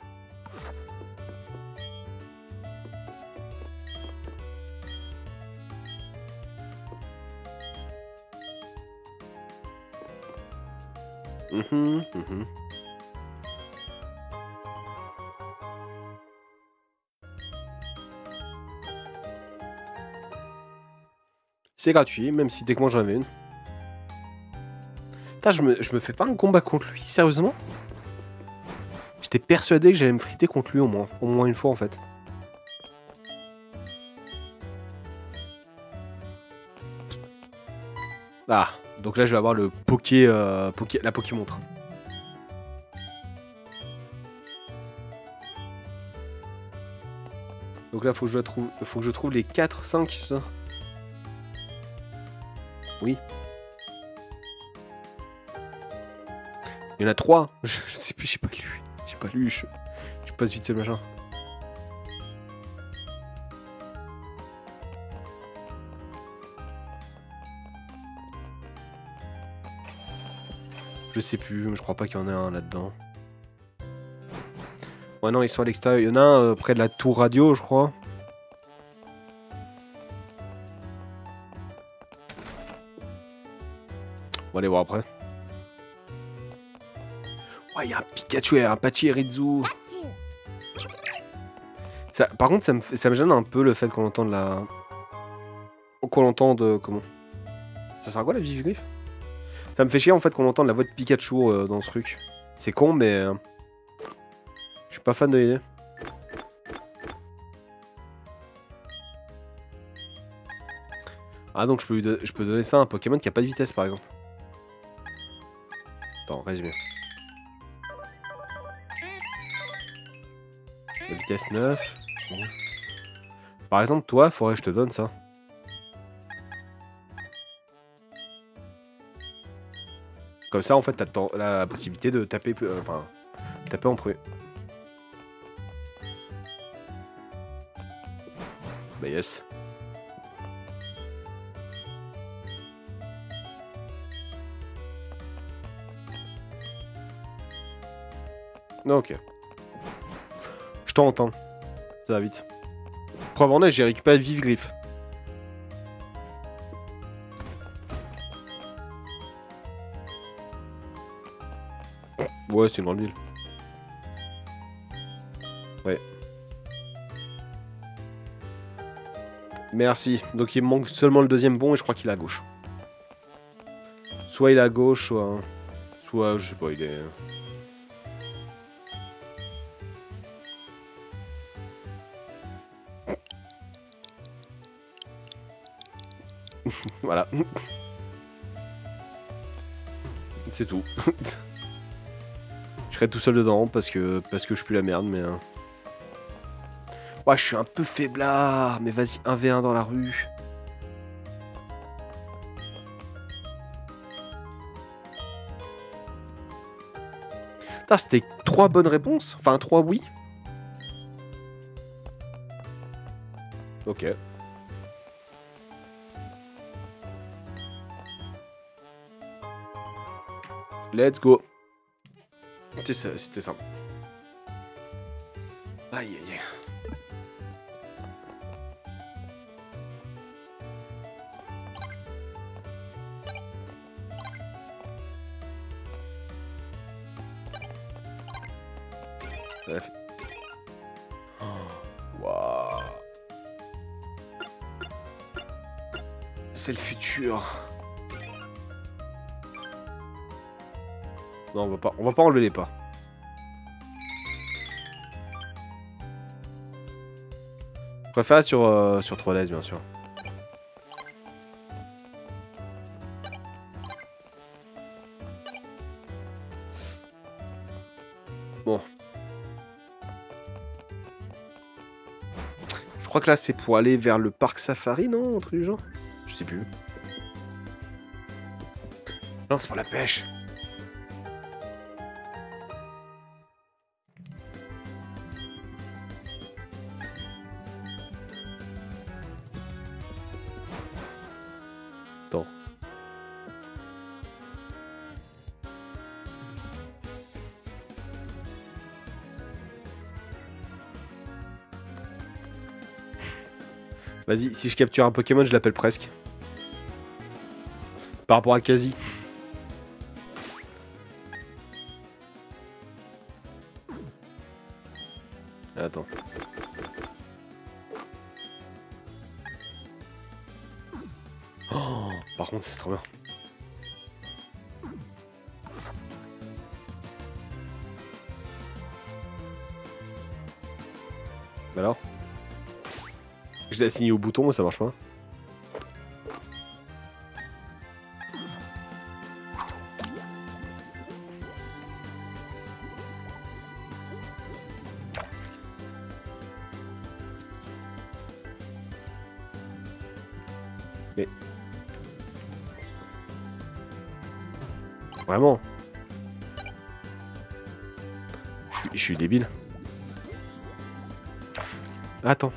Mhm, mhm. C'est gratuit, même si techniquement j'en avais une. Putain, je me, je me fais pas un combat contre lui, sérieusement? J'étais persuadé que j'allais me friter contre lui au moins, au moins une fois en fait. Ah, donc là je vais avoir le Poké, euh, Poké la Pokémontre. Donc là faut que je trouve, faut que je trouve les quatre, cinq, ça. Oui. Il y en a trois. Je, je sais plus, j'ai pas lu. J'ai pas lu, je, je passe vite ce machin. Je sais plus, mais je crois pas qu'il y en ait un là-dedans. Ouais non, ils sont à l'extérieur. Il y en a un euh, près de la tour radio, je crois. On va aller voir après. Ouais, il y a un Pikachu et un Pachirisu. Ça, par contre, ça me, ça me gêne un peu le fait qu'on entende la... Qu'on entende... Comment? Ça sert à quoi la Vivifgriffe? Ça me fait chier en fait qu'on entende la voix de Pikachu euh, dans ce truc. C'est con, mais... Euh, je suis pas fan de l'idée. Ah donc je peux, lui don- je peux donner ça à un Pokémon qui a pas de vitesse par exemple. Attends, résumé. La vitesse neuf. Par exemple, toi, faudrait que je te donne ça. Comme ça, en fait, t'as la possibilité de taper, euh, enfin, taper en premier. Bah yes. Ok. Je t'entends. Ça va vite. Preuve en est, j'ai récupéré Vivifgriffe. Ouais, c'est une grande ville. Ouais. Merci. Donc il me manque seulement le deuxième bon et je crois qu'il est à gauche. Soit il est à gauche, soit... Soit, je sais pas, il est... Voilà. C'est tout. Je serai tout seul dedans parce que parce que je pue la merde, mais... Euh... Ouais, je suis un peu faiblard. Mais vas-y, un v un dans la rue. Putain, c'était trois bonnes réponses. Enfin, trois oui. Ok. Let's go. C'était ça. Aïe aïe aïe. Ça fait... Oh. Waouh. C'est le futur. Non, on va pas, on va pas enlever les pas. Je préfère sur, euh, sur trois D S, bien sûr. Bon. Je crois que là, c'est pour aller vers le parc safari, non? Un truc du genre? Je sais plus. Non, c'est pour la pêche. Attends. Vas-y, si je capture un Pokémon, je l'appelle presque. Par rapport à quasi. Attends. Oh, par contre, c'est trop bien. Alors? Je l'ai assigné au bouton, mais ça marche pas. Mais... Vraiment? Je suis, je suis débile. Attends.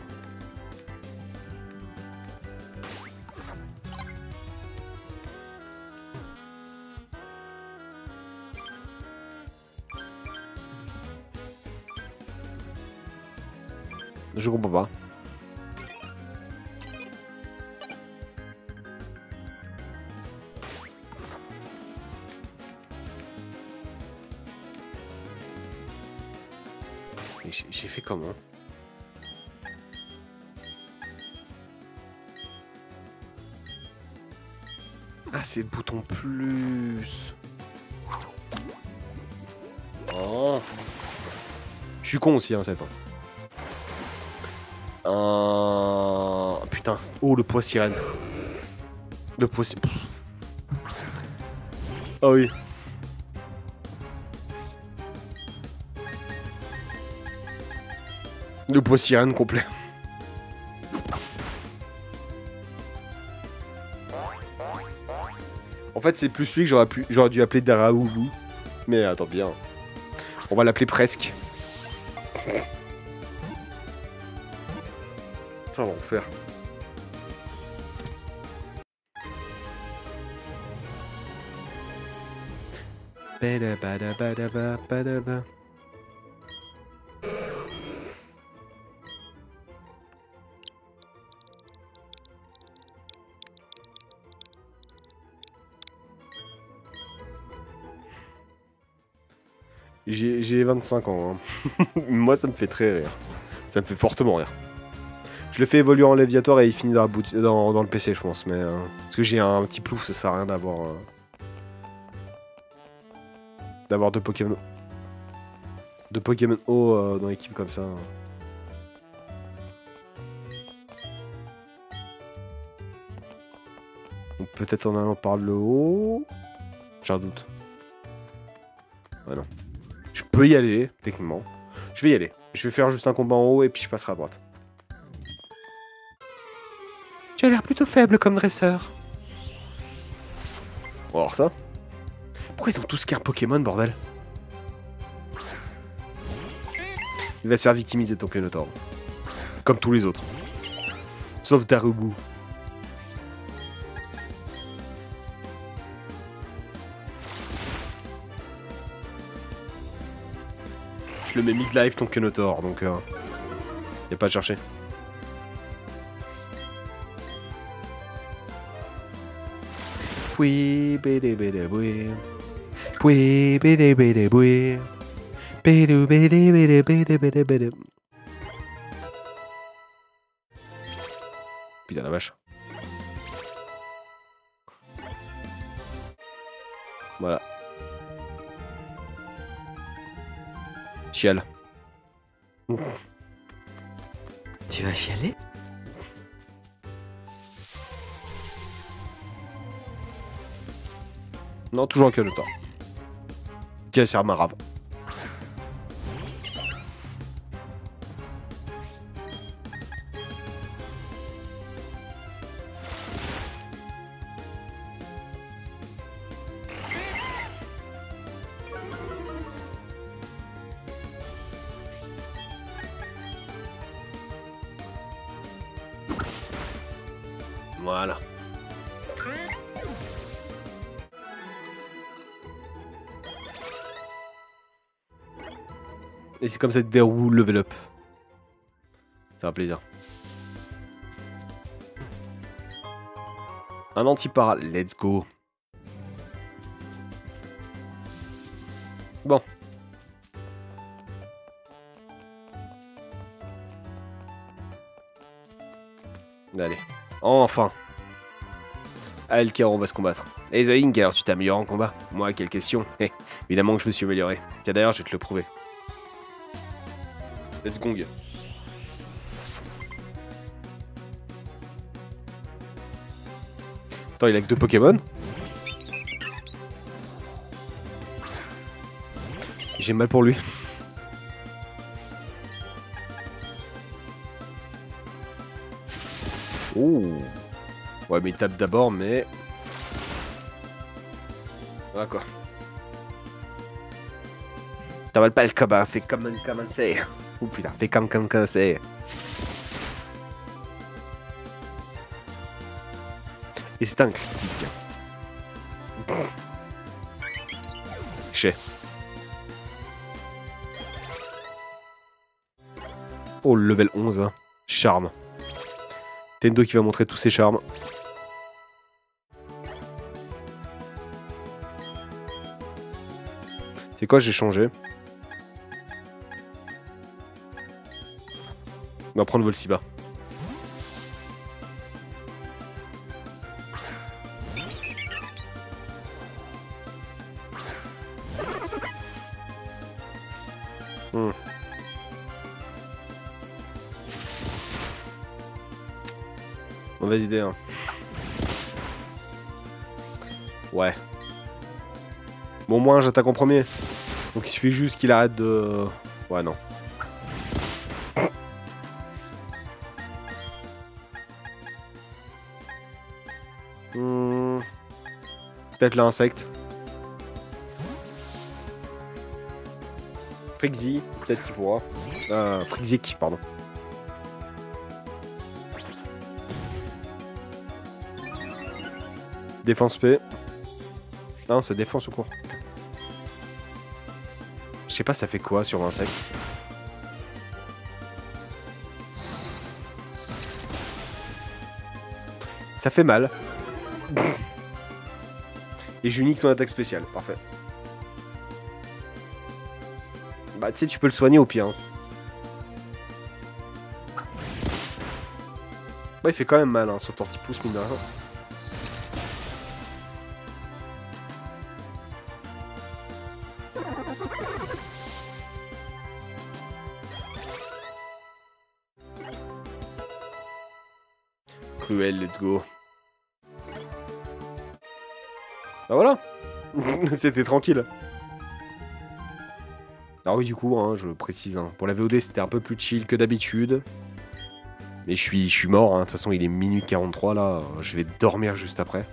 Je comprends pas. J'ai fait comment? Ah, c'est le bouton plus. Oh. Je suis con aussi, hein, cette fois. Euh... Putain. Oh, le poids sirène. Le poids sirène. Ah oui. Le poids sirène complet. En fait, c'est plus lui que j'aurais pu, j'aurais dû appeler Daraoulou. Mais attends bien. On va l'appeler presque. Ça va en faire. J'ai vingt-cinq ans. Hein. Moi, ça me fait très rire. Ça me fait fortement rire. Je le fais évoluer en Léviator et il finit dans, la bout dans, dans le P C, je pense. Mais euh, parce que j'ai un petit plouf, ça sert à rien d'avoir euh, d'avoir deux Pokémon, deux Pokémon haut euh, dans l'équipe comme ça. Peut-être en allant par le haut. J'ai un doute. Ah non. Je peux y aller, techniquement. Je vais y aller. Je vais faire juste un combat en haut et puis je passerai à droite. Tu as l'air plutôt faible comme dresseur. On va voir ça. Pourquoi ils ont tous qu'un Pokémon, bordel? Il va se faire victimiser ton Clénotaur. Comme tous les autres. Sauf Darubou. Je le mets mid-life ton Clénotaur, donc euh, y a pas à chercher. Oui, bédé bédé boué. Oui, bédé bédé boué. Bédou, bédé, bédé, bédé, bédé, bédé. Putain la vache. Voilà. Chial. Tu vas chialer? Non, toujours un cœur de temps. Qui sert marave. Voilà. Et c'est comme ça que déroule level up. C'est un plaisir. Un anti-para, let's go. Bon. Allez. Enfin. Alcar, on va se combattre. Hey The Ink, alors tu t'améliores en combat? Moi, quelle question? Eh, évidemment que je me suis amélioré. Tiens, d'ailleurs, je vais te le prouver. Let's gong. Attends, il a que deux Pokémon? J'ai mal pour lui. Oh. Ouais, mais il tape d'abord, mais... Voilà quoi. T'avales pas le combat, fais comme comme c'est. Oh putain, fais comme comme comme c'est. Et c'est un critique. Chez. Oh, le level onze, hein. Charme. Tendo qui va montrer tous ses charmes. C'est quoi, j'ai changé. On va prendre Volsiba. Hmm. Mauvaise idée, hein. Ouais. Bon, au moins, j'attaque en premier. Donc, il suffit juste qu'il arrête de... Ouais, non. Hmm. Peut-être l'insecte. Frixie, peut-être qu'il pourra. Euh, Frixic, pardon. Défense P. Non, c'est défense au cours. Je sais pas, ça fait quoi sur l'insecte? Ça fait mal. Et j'unique son attaque spéciale. Parfait. Bah, tu sais, tu peux le soigner au pire. Hein. Bah, il fait quand même mal, hein, son tortipousse, mine de rien. Cruel, let's go. Bah voilà. C'était tranquille. Ah oui, du coup, hein, je précise, hein, pour la V O D, c'était un peu plus chill que d'habitude. Mais je suis, je suis mort, hein. De toute façon, il est minuit quarante-trois, là. Je vais dormir juste après.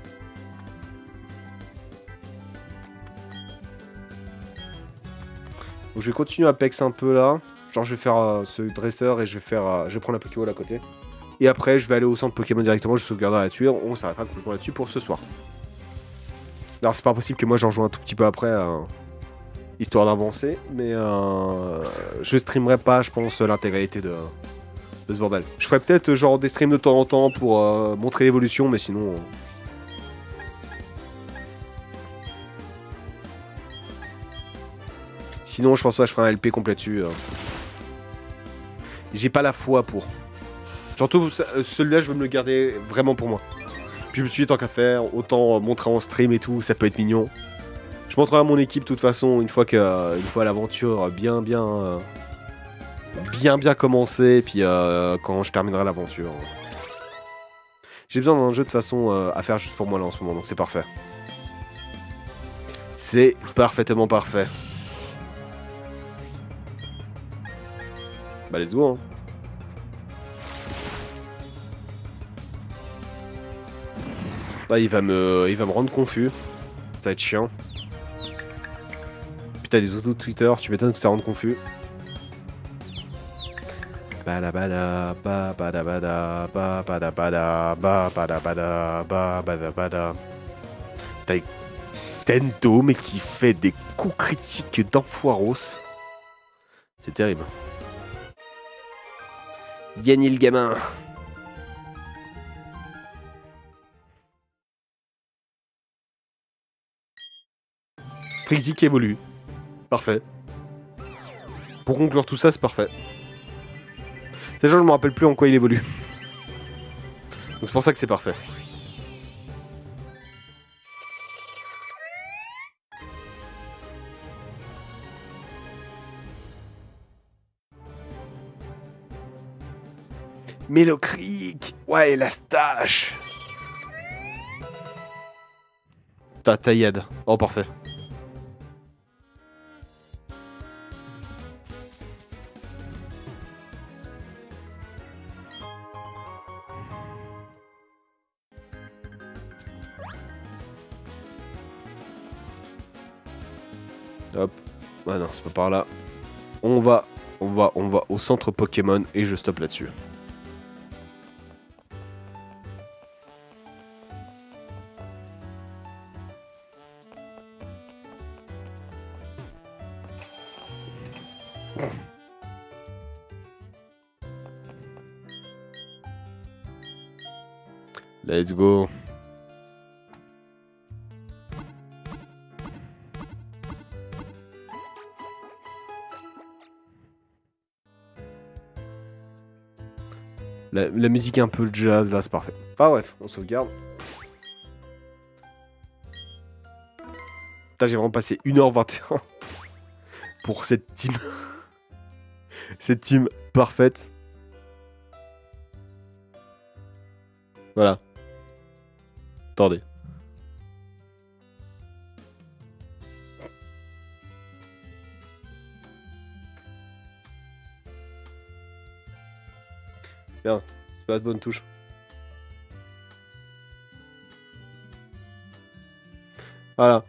Donc, je vais continuer à pex un peu, là. Genre, je vais faire euh, ce dresseur et je vais faire, euh, je vais prendre la Pokéball à côté. Et après, je vais aller au centre Pokémon directement, je sauvegarderai là-dessus. On s'arrêtera complètement là-dessus pour ce soir. Alors, c'est pas possible que moi, j'en joue un tout petit peu après... Euh... histoire d'avancer, mais euh, je streamerai pas, je pense, l'intégralité de, de ce bordel. Je ferai peut-être genre des streams de temps en temps pour euh, montrer l'évolution, mais sinon... Euh... Sinon, je pense pas que je ferai un L P complet dessus. euh. J'ai pas la foi pour. Surtout, ça- euh, celui-là, je veux me le garder vraiment pour moi. Puis je me suis dit, tant qu'à faire, autant euh, montrer en stream et tout, ça peut être mignon. Je montrerai à mon équipe, de toute façon, une fois que, euh, une fois l'aventure bien, bien, euh, bien, bien commencé, puis euh, quand je terminerai l'aventure. J'ai besoin d'un jeu de façon euh, à faire juste pour moi là en ce moment, donc c'est parfait. C'est parfaitement parfait. Bah let's go hein. Là il va me, il va me rendre confus. Ça va être chiant. Putain les oiseaux de Twitter, tu m'étonnes que ça rende confus. Badabada, ba badabada, ba badabada, ba badabada, ba badabada. T'as Tento mais qui fait des coups critiques d'enfoiros. C'est terrible. Yanni le gamin. Frixie qui évolue. Parfait. Pour conclure tout ça, c'est parfait. C'est genre, je me rappelle plus en quoi il évolue. Donc c'est pour ça que c'est parfait. Mélocric. Ouais, la stache. Ta taillade. Oh, parfait. Hop. Ah non, c'est pas par là. On va, on va, on va au centre Pokémon et je stoppe là-dessus. Let's go. La, la musique est un peu jazz, là, c'est parfait. Enfin bref, on sauvegarde. Putain, j'ai vraiment passé une heure vingt et un pour cette team. Cette team parfaite. Voilà. Attendez. Bien, c'est pas de bonne touche. Voilà.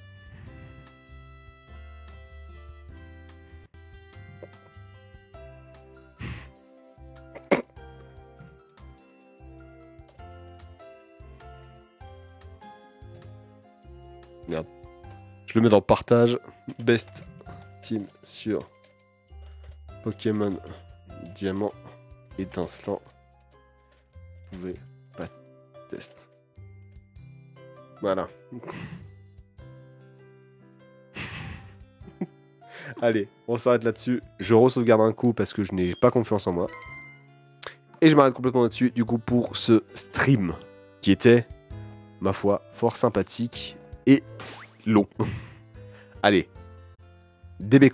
Merde. Je le mets dans partage. Best team sur Pokémon Diamant étincelant. Vous pouvez pas tester. Voilà. Allez, on s'arrête là-dessus. Je re-sauvegarde un coup parce que je n'ai pas confiance en moi. Et je m'arrête complètement là-dessus, du coup, pour ce stream qui était, ma foi, fort sympathique et long. Allez, D B